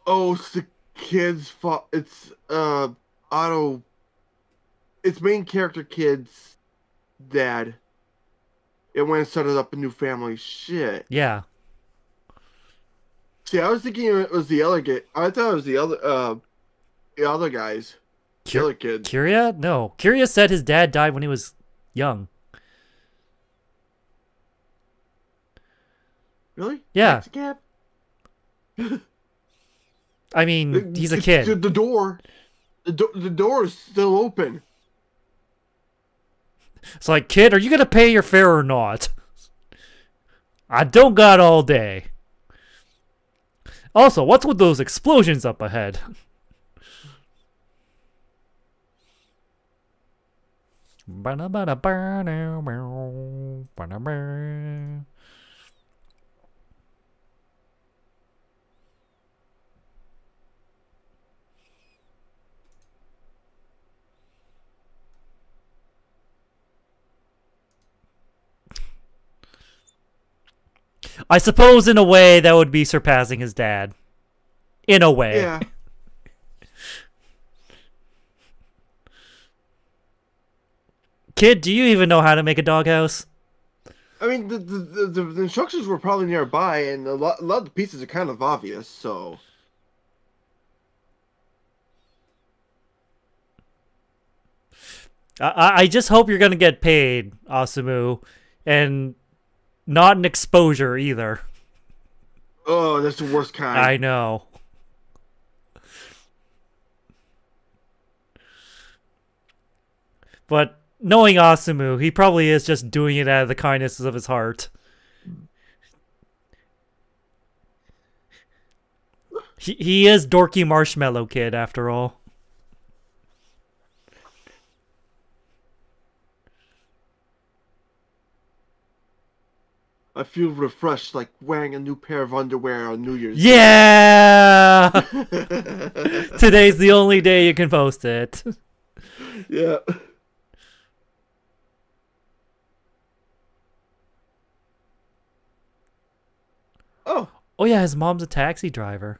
Oh, it's the kid's fault. It's uh Otto. It's main character kid's dad. It went and started up a new family. Shit. Yeah. See, I was thinking it was the other kid. I thought it was the other uh the other guys. The Cur- other kids. Curia? No. Curia said his dad died when he was young. Really? Yeah. Taxi cab? I mean, he's a It's- kid. The, the door. The, do- the door is still open. It's like, kid, are you gonna pay your fare or not? I don't got all day. Also, what's with those explosions up ahead? I suppose in a way that would be surpassing his dad. In a way. Yeah. Kid, do you even know how to make a doghouse? I mean, the, the, the, the instructions were probably nearby, and a lot, a lot of the pieces are kind of obvious, so... I, I just hope you're gonna get paid, Asumu, and not an exposure either. Oh, that's the worst kind. I know. But knowing Asumu, he probably is just doing it out of the kindness of his heart. He, he is dorky marshmallow kid after all. I feel refreshed like wearing a new pair of underwear on New Year's Yeah! Day. Today's the only day you can post it. Yeah. Oh. Oh yeah, his mom's a taxi driver.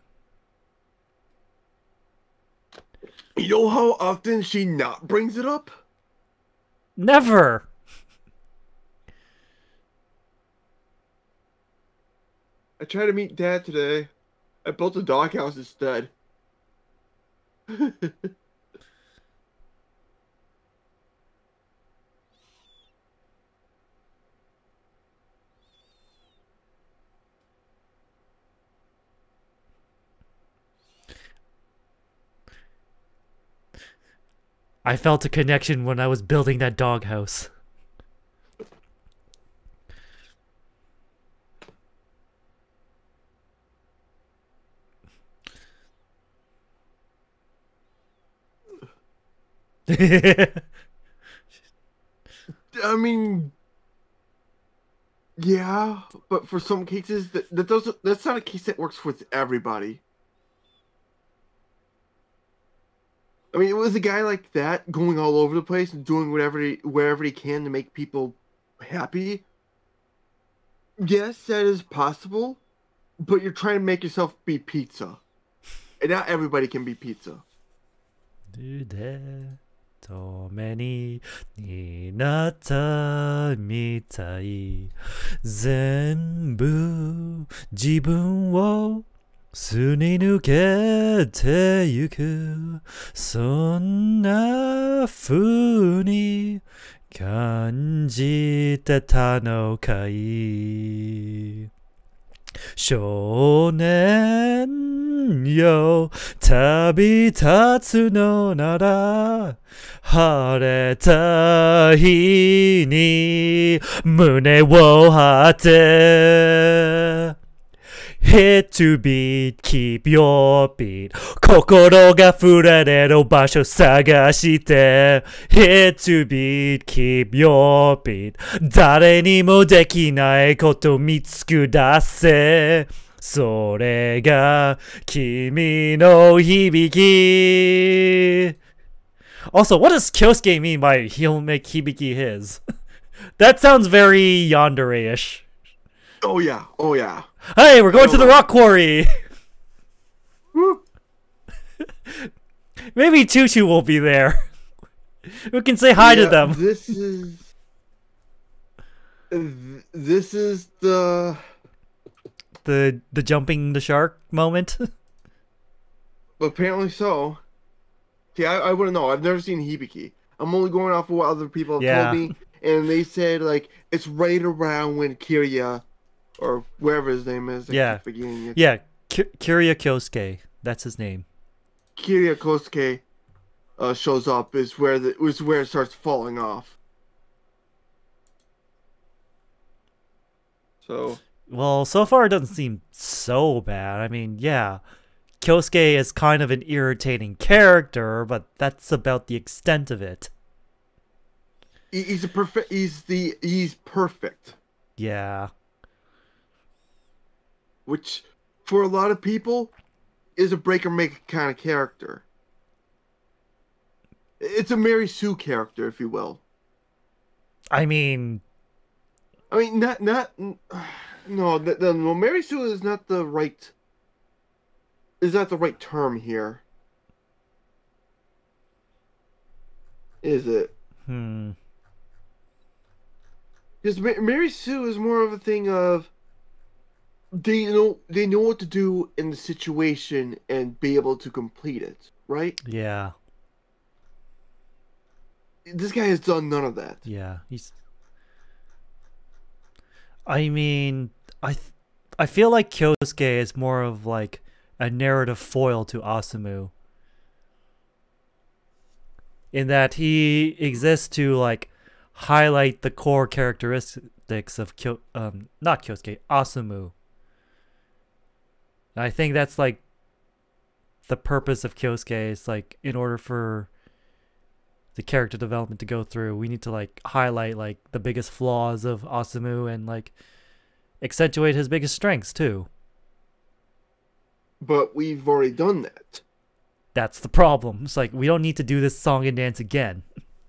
You know how often she not brings it up? Never! I tried to meet Dad today. I built a doghouse instead. I felt a connection when I was building that doghouse. I mean, yeah, but for some cases, that, that doesn't, that's not a case that works with everybody. I mean, it was a guy like that going all over the place and doing whatever he, wherever he can to make people happy. Yes, that is possible, but you're trying to make yourself be pizza. And not everybody can be pizza. 止めになったみたい全部自分をすり抜けてゆくそんな風に感じてたのかい少年よ旅立つのなら晴れた日に胸を張って Hit to beat, keep your beat 心が触れれる場所探して Hit to beat, keep your beat 誰にもできないこと見つく出せそれが君の響き Also, what does Kyosuke mean by he'll make Hibiki his? That sounds very yandere-ish. Oh yeah, oh yeah. Hey, we're going to the rock quarry! Woo. Maybe Choo Choo will be there. We can say hi yeah, to them. This is this is the The the jumping the shark moment. apparently so. See, I, I wouldn't know. I've never seen Hibiki. I'm only going off of what other people have told Yeah. me, and they said like it's right around when Kirya, or wherever his name is. I Yeah. keep forgetting it. Yeah, Ki- Kirya Kyosuke. That's his name. Kirya Kosuke uh, shows up is where the is where it starts falling off. So Well, so far it doesn't seem so bad. I mean, yeah, Kyosuke is kind of an irritating character, but that's about the extent of it. he, he's a perfect. He's the he's perfect, Yeah. which for a lot of people is a break or make kind of character. It's a Mary Sue character, if you will. I mean, I mean, not not no, the, the, no. Mary Sue is not the right. Is not the right term here. Is it? hmm. Because Ma- Mary Sue is more of a thing of they know they know what to do in the situation and be able to complete it, right? Yeah. This guy has done none of that. Yeah. He's. I mean, I th- I feel like Kyosuke is more of like a narrative foil to Asumu. In that he exists to like highlight the core characteristics of Kyo um not Kyosuke, Asumu. And I think that's like the purpose of Kyosuke is like in order for the character development to go through, we need to like highlight like the biggest flaws of Asumu and like accentuate his biggest strengths too. But we've already done that. That's the problem. It's like we don't need to do this song and dance again.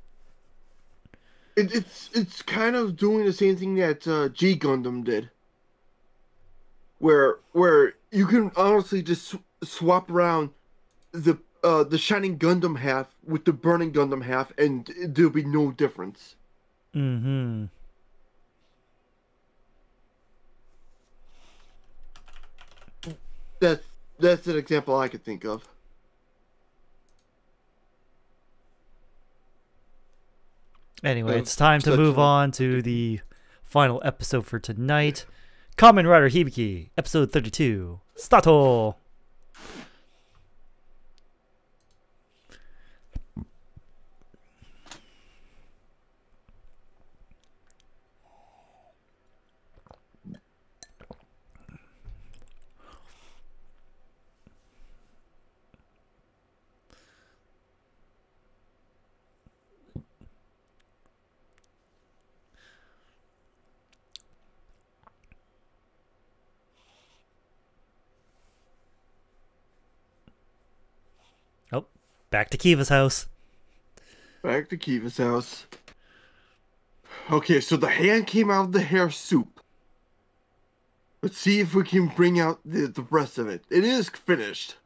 It, it's it's kind of doing the same thing that uh, G Gundam did, where where you can honestly just sw- swap around the uh, the Shining Gundam half with the Burning Gundam half, and there'll be no difference. Mm-hmm. That's that's an example I could think of. Anyway, Uh, it's time to such move a- on to the final episode for tonight. Kamen Rider Hibiki, episode thirty-two. Stato! Oh, back to Kiva's house. Back to Kiva's house. Okay, so the hand came out of the hair soup. Let's see if we can bring out the, the rest of it. It is finished.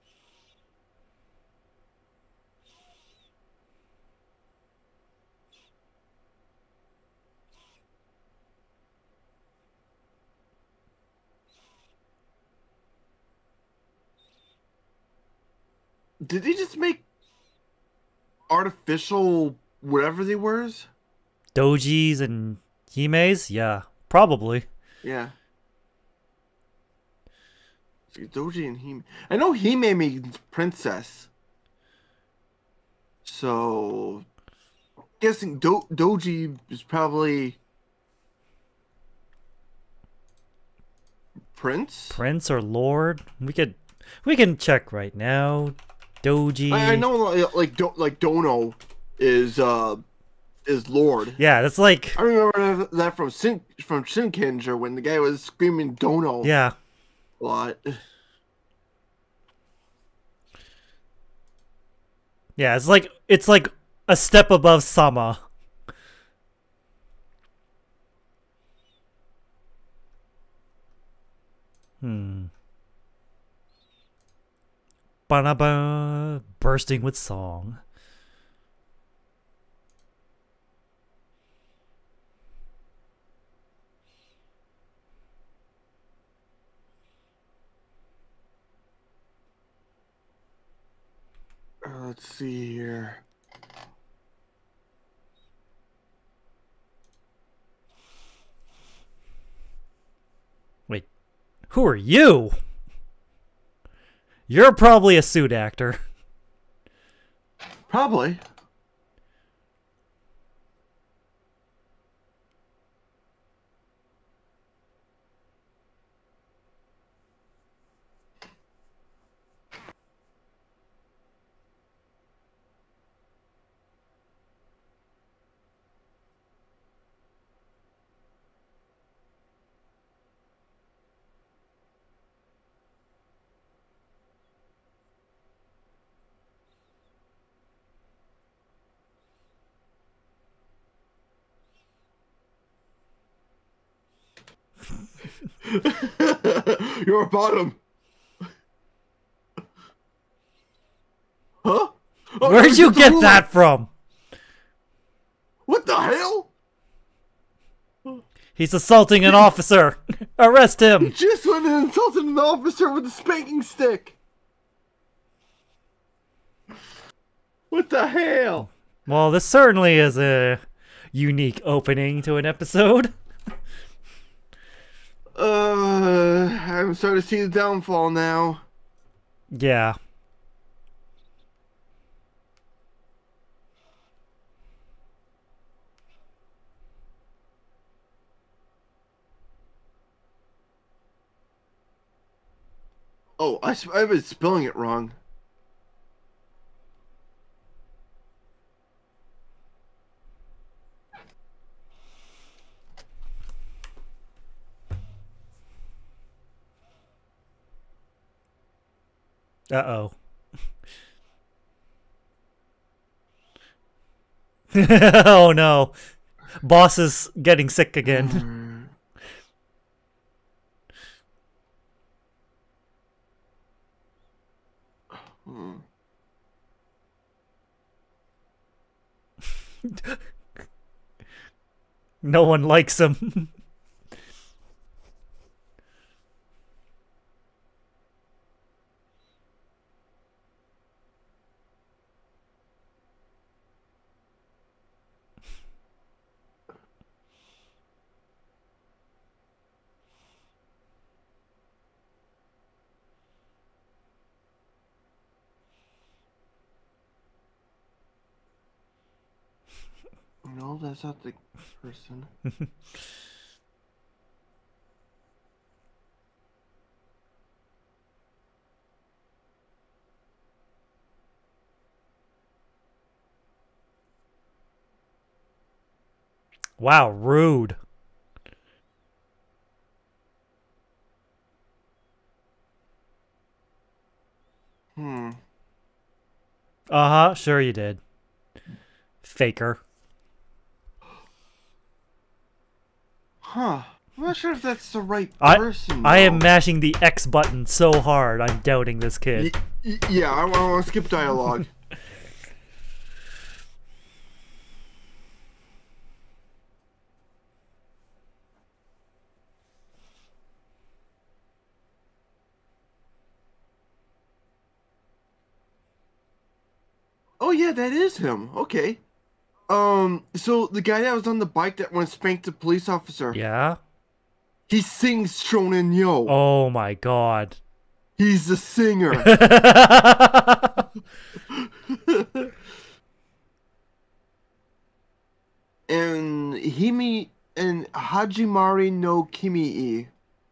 Did they just make artificial whatever they were? Dojis and Hime's? Yeah, probably. Yeah. Doji and Hime. I know Hime means princess. So, guessing Do- Doji is probably prince. Prince or Lord? We could we can check right now. Doji. I, I know, like like, Do- like Dono is uh is Lord. Yeah, that's like I remember that from Shin from Shinkenger when the guy was screaming Dono yeah. a lot. Yeah, it's like it's like a step above Sama. Hmm. Ba-na-ba, bursting with song. Uh, let's see here. Wait, who are you? You're probably a suit actor. Probably. You're a bottom. Huh? Oh, Where'd no, you it's a get ruler. that from? What the hell? He's assaulting an officer. Arrest He him. just went and insulted an officer with a spanking stick. What the hell? Well, this certainly is a unique opening to an episode. Uh, I'm starting to see the downfall now. Yeah. Oh, I, sp- I've been spelling it wrong. Uh-oh. Oh no. Boss is getting sick again. Hmm. No one likes him. No, that's not the person. Wow, rude. Hmm. Uh-huh, sure you did. Faker. Huh. I'm not sure if that's the right I, person. I am though. mashing the X button so hard, I'm doubting this kid. Y- y- yeah, I, I want to skip dialogue. Oh yeah, that is him. Okay. Um, so the guy that was on the bike that went spanked the police officer. Yeah? He sings Shonen Yo. Oh my god. He's the singer. And Himi and Hajimari no Kimii.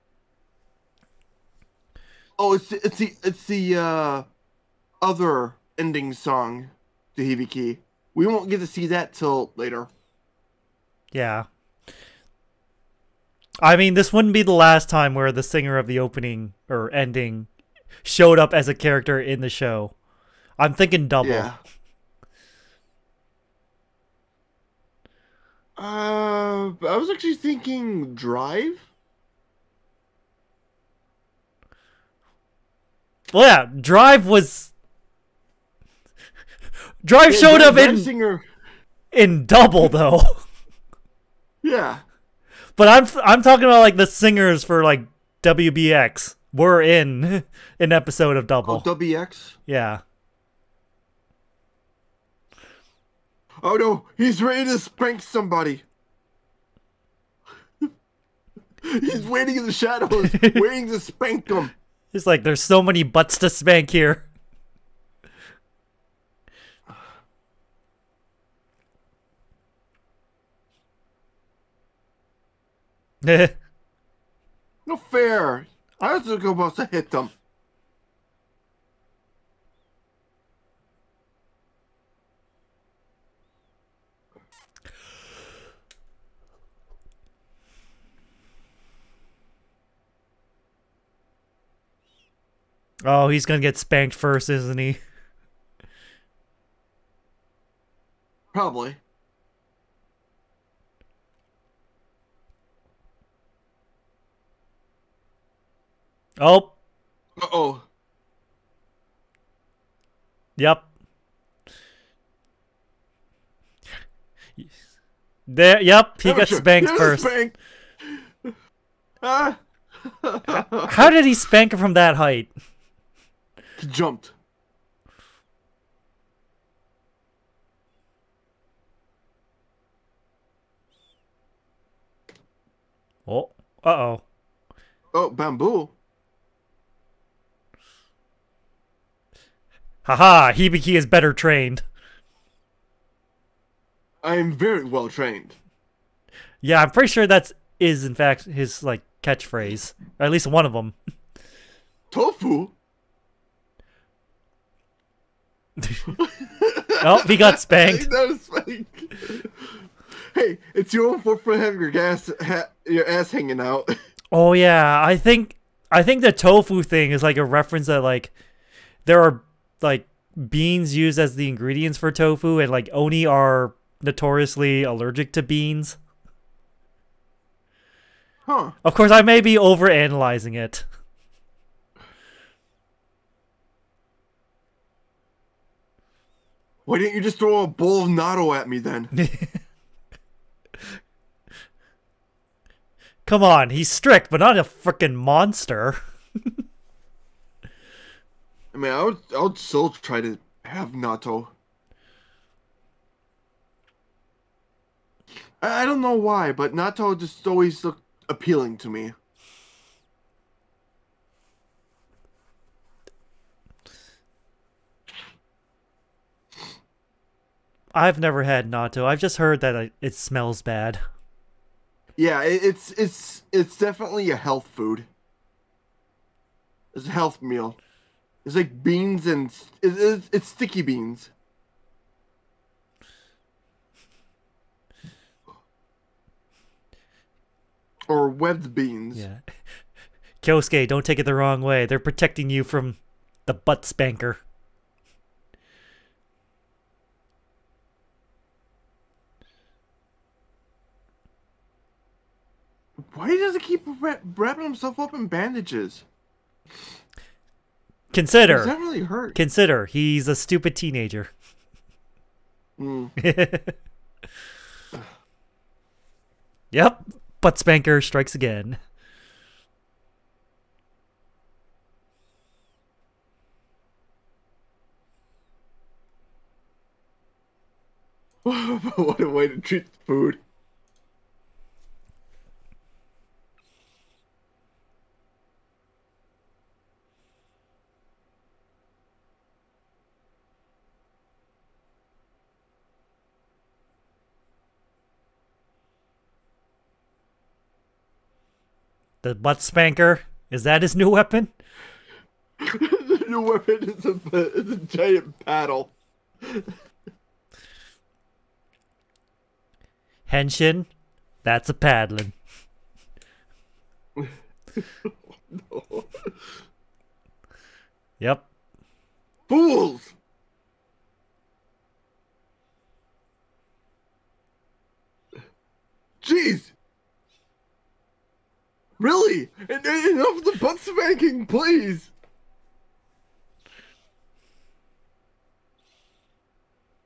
Oh, it's the, it's the it's the uh, other ending song to Hibiki. We won't get to see that till later. Yeah. I mean, this wouldn't be the last time where the singer of the opening or ending showed up as a character in the show. I'm thinking double. Yeah. Uh, I was actually thinking Drive. Well, yeah, Drive was... Drive Yeah, showed Bryan- up Bryan in Singer. in double though. Yeah. But I'm I'm talking about like the singers for like W B X were in an episode of Oh, Double. W X. Yeah. Oh no, he's ready to spank somebody. He's waiting in the shadows, waiting to spank them. It's like there's so many butts to spank here. No fair. I was supposed to hit them. Oh, he's gonna get spanked first, isn't he? Probably. Oh, Uh oh. yep. There, yep, he got spanked first. Spanked. Ah. How did he spank him from that height? He jumped. Oh, uh-oh. Oh, bamboo. Haha, Hibiki is better trained. I am very well trained. Yeah, I'm pretty sure that's is in fact his like catchphrase, or at least one of them. Tofu? Oh, he got spanked. That was spank. Hey, it's your own fault for having your gas, ha your ass hanging out. Oh yeah, I think I think the tofu thing is like a reference that like there are like beans used as the ingredients for tofu, and like oni are notoriously allergic to beans. Huh. Of course, I may be overanalyzing it. Why didn't you just throw a bowl of natto at me then? Come on, he's strict, but not a freaking monster. I mean, I would, I would still try to have natto. I, I don't know why, but natto just always looked appealing to me. I've never had natto. I've just heard that it, it smells bad. Yeah, it, it's it's it's definitely a health food. It's a health meal. It's like beans and it, it's, it's sticky beans. Or webbed beans. Yeah. Kyosuke, don't take it the wrong way. They're protecting you from the butt spanker. Why does he keep wra- wrapping himself up in bandages? Consider. Does that really hurt? Consider. He's a stupid teenager. Mm. Yep. Butt spanker strikes again. What a way to treat food. The butt spanker. Is that his new weapon? The new weapon is a, is a giant paddle. Henshin. That's a paddling. No. Yep. Fools! Jeez! Really? En- en- Enough of the butt spanking, please!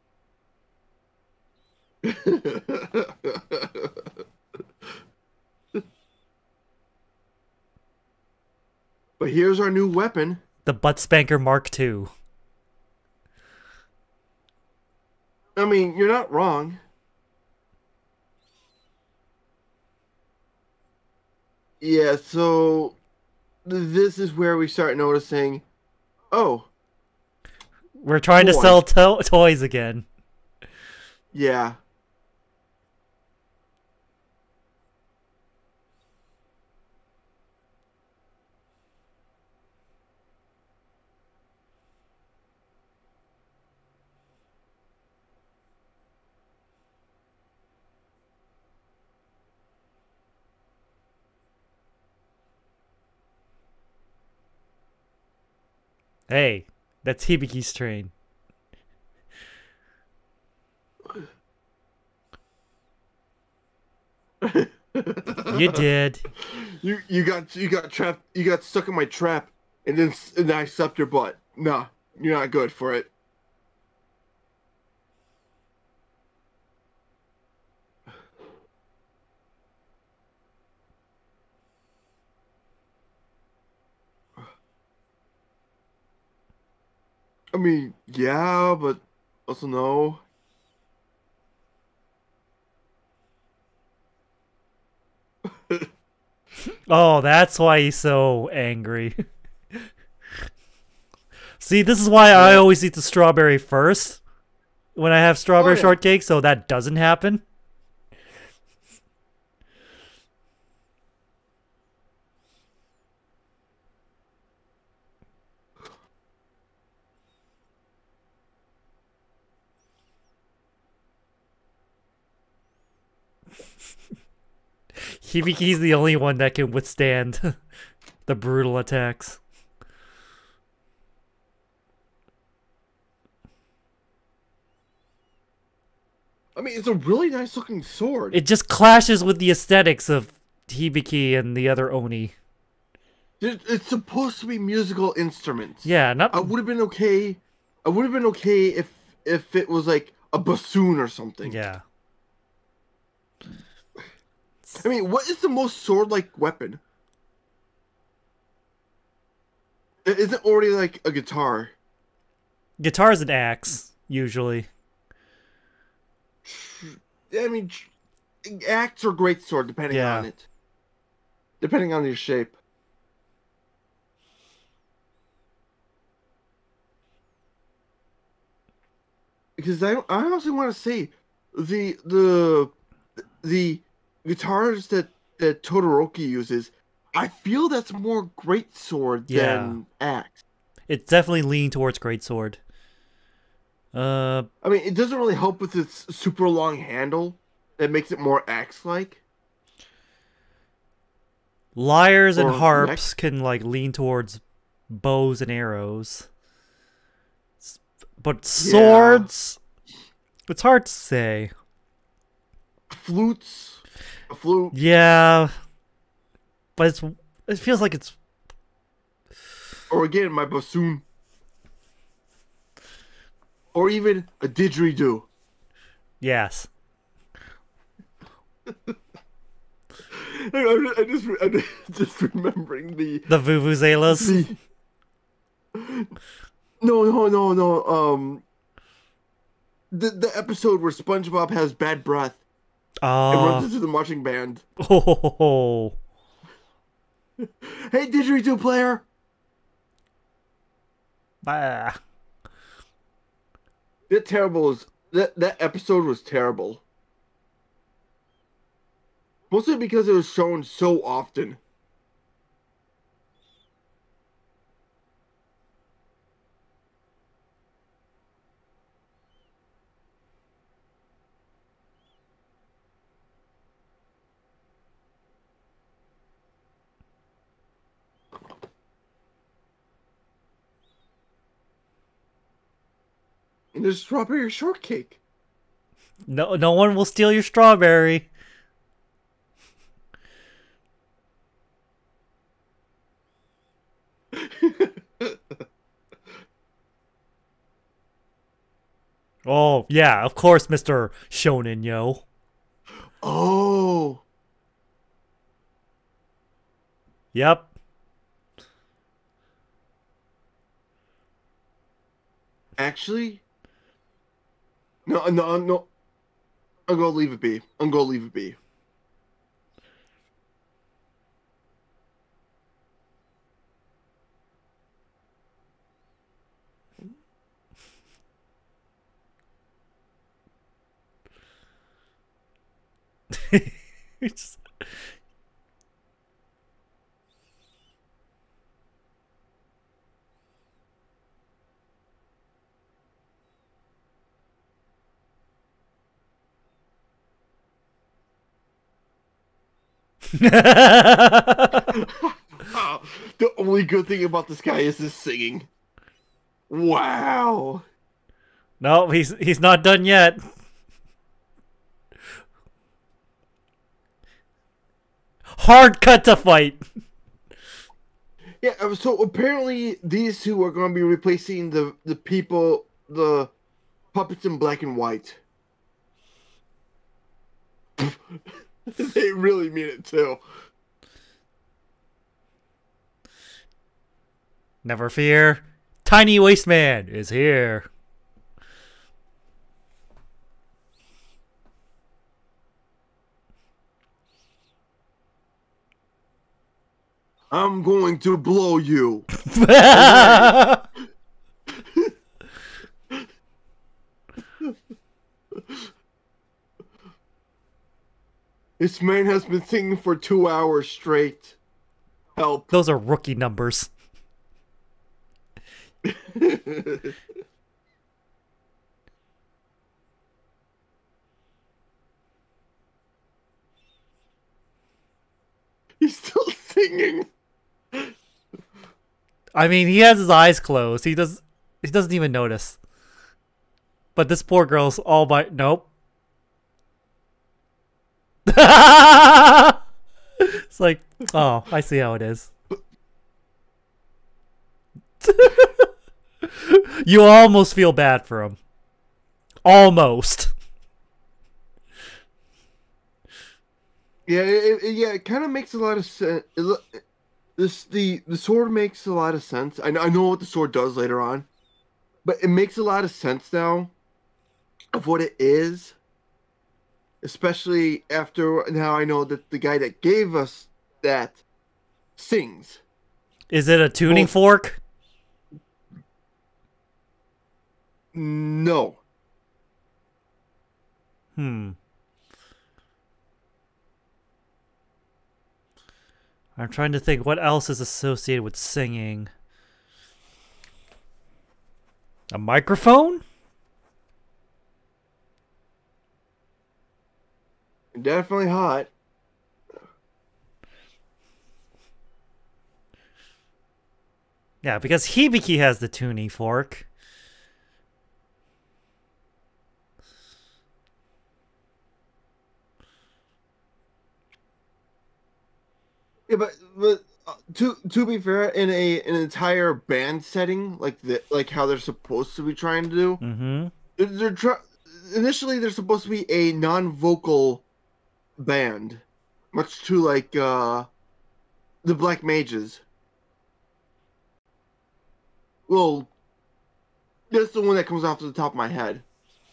But here's our new weapon. The Butt Spanker Mark two. I mean, you're not wrong. Yeah, so this is where we start noticing, oh, We're trying to toy. sell to toys again. Yeah. Hey, that's Hibiki's train. You did. You you got you got trapped. You got stuck in my trap, and then s- and I sucked your butt. Nah, you're not good for it. I mean, yeah, but also no. Oh, that's why he's so angry. See, this is why I Yeah. always eat the strawberry first when I have strawberry Oh, yeah. shortcake, so that doesn't happen. Hibiki's the only one that can withstand the brutal attacks. I mean, it's a really nice looking sword. It just clashes with the aesthetics of Hibiki and the other Oni. It- It's supposed to be musical instruments. Yeah, not I would have been okay. I would have been okay if if it was like a bassoon or something. yeah. I mean, what is the most sword-like weapon? I- Is it already like a guitar? Guitar's an axe, usually. I mean, tr- axe or great sword, depending Yeah. on it. Depending on your shape. Because I, I honestly want to say, the the the guitars that that Todoroki uses, I feel that's more great sword Yeah. than axe. It's definitely leaning towards greatsword. Uh, I mean, it doesn't really help with its super long handle. That makes it more axe-like. lyres and Or harps can like lean towards bows and arrows. S- But swords, it's hard to say. Flutes, a flute, Yeah, but it's it feels like it's or again my bassoon, or even a didgeridoo. yes. I, I just I'm just remembering the The vuvuzelas. the no no no no um the the episode where SpongeBob has bad breath and runs Oh, into the marching band. oh, Hey, didgeridoo player. ah. That terrible was that that episode was terrible. Mostly because it was shown so often. And there's strawberry shortcake. No, no one will steal your strawberry. Oh, yeah, of course, Mister Shonen, yo. Oh. Yep. Actually, no, no, no. I'm gonna leave it be. I'm gonna leave it be. It's- The only good thing about this guy is his singing. Wow. No, he's he's not done yet. Hard cut to fight. Yeah, uh, so apparently these two are going to be replacing the the people, the puppets in black and white. They really mean it too. Never fear. Tiny Waste Man is here. I'm going to blow you. This man has been singing for two hours straight. Help. Those are rookie numbers. He's still singing. I mean, he has his eyes closed. He does. He doesn't even notice. But this poor girl's all by nope. It's like, oh, I see how it is. You almost feel bad for him. Almost. Yeah, it, it, yeah, it kind of makes a lot of sense. This the the sword makes a lot of sense. I know, I know what the sword does later on, but it makes a lot of sense now of what it is. Especially after now, I know that the guy that gave us that sings. Is it a tuning Oh. fork? No. Hmm. I'm trying to think what else is associated with singing. A microphone? Definitely hot. Yeah, because Hibiki has the tuning fork. Yeah, but but uh, to to be fair, in a an entire band setting like the like how they're supposed to be trying to do, Mm-hmm. they're, they're try- initially they're supposed to be a non-vocal band, much to like uh the Black Mages. Well, that's the one that comes off the top of my head.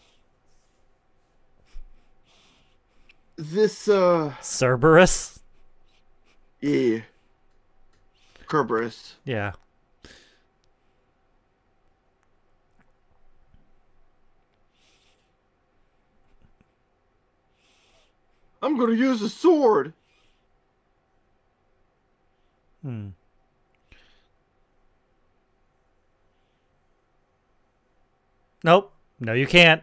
This uh Cerberus? yeah, Kerberos. Yeah. I'm gonna use a sword. Hmm. Nope. No, you can't.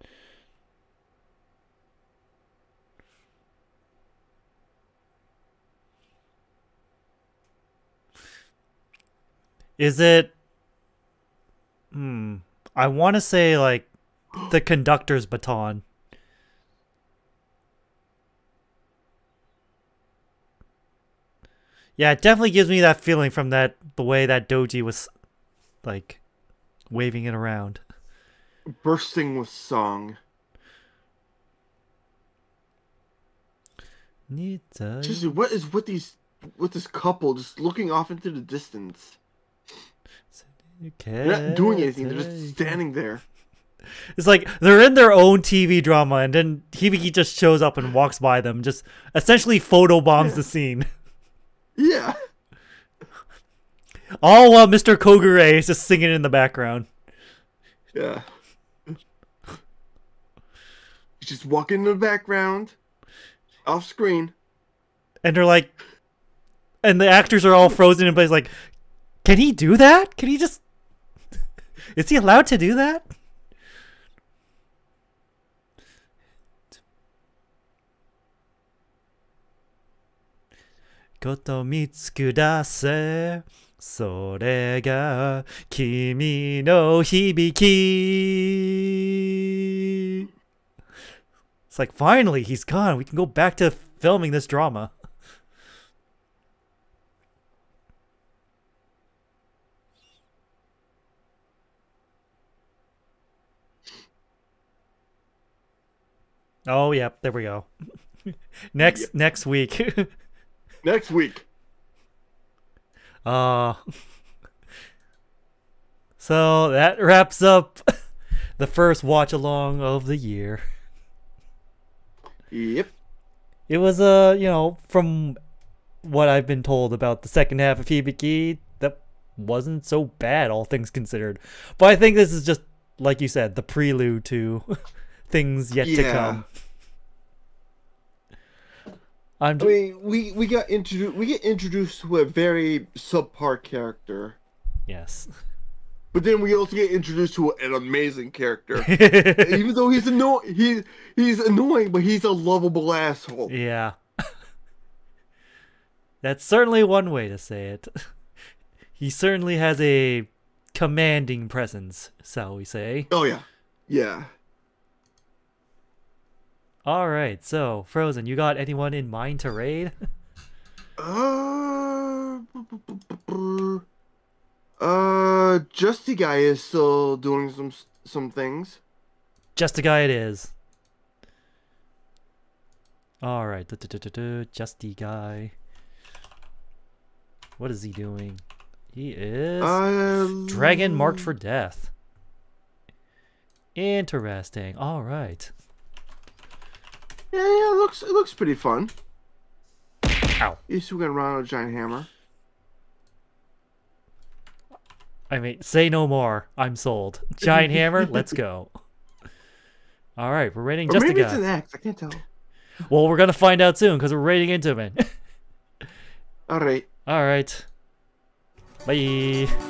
Is it... Hmm. I want to say, like, the conductor's baton. Yeah, it definitely gives me that feeling from that the way that Doji was, like, waving it around. bursting with song. Just what is with these with this couple just looking off into the distance? They're not doing anything. They're just standing there. It's like they're in their own T V drama, and then Hibiki just shows up and walks by them, just essentially photobombs yeah. the scene. Yeah. All while Mister Kogure is just singing in the background. Yeah. He's just walking in the background, off screen. And they're like, and the actors are all frozen in place. Like, can he do that? Can he just? Is he allowed to do that? Koto mitsu kudasai, sore ga kimi no hibiki. It's like, finally, he's gone. We can go back to filming this drama. Oh, yep, there we go. next yep. next week. Next week. Uh So that wraps up the first watch along of the year. Yep. It was uh, you know, from what I've been told about the second half of Hibiki, that wasn't so bad, all things considered. But I think this is just, like you said, the prelude to things yet yeah. to come. I'm I mean, we we got introduced. We get introduced to a very subpar character. Yes. But then we also get introduced to an amazing character. Even though he's anno he he's annoying, but he's a lovable asshole. Yeah. That's certainly one way to say it. He certainly has a commanding presence, shall we say. Oh yeah. Yeah. Alright, so, Frozen, you got anyone in mind to raid? uh, uh, Justy Guy is still doing some some things. Justy Guy it is. Alright, Justy Guy. What is he doing? He is uh, Dragon Marked for Death. Interesting. Alright. Yeah, yeah, it looks it looks pretty fun. Ow. He's swinging around with a giant hammer. I mean, say no more. I'm sold. Giant hammer, let's go. Alright, we're rating just a guy. Maybe it's an axe, I can't tell. Well, we're gonna find out soon, because we're rating into it. Alright. Alright. Bye.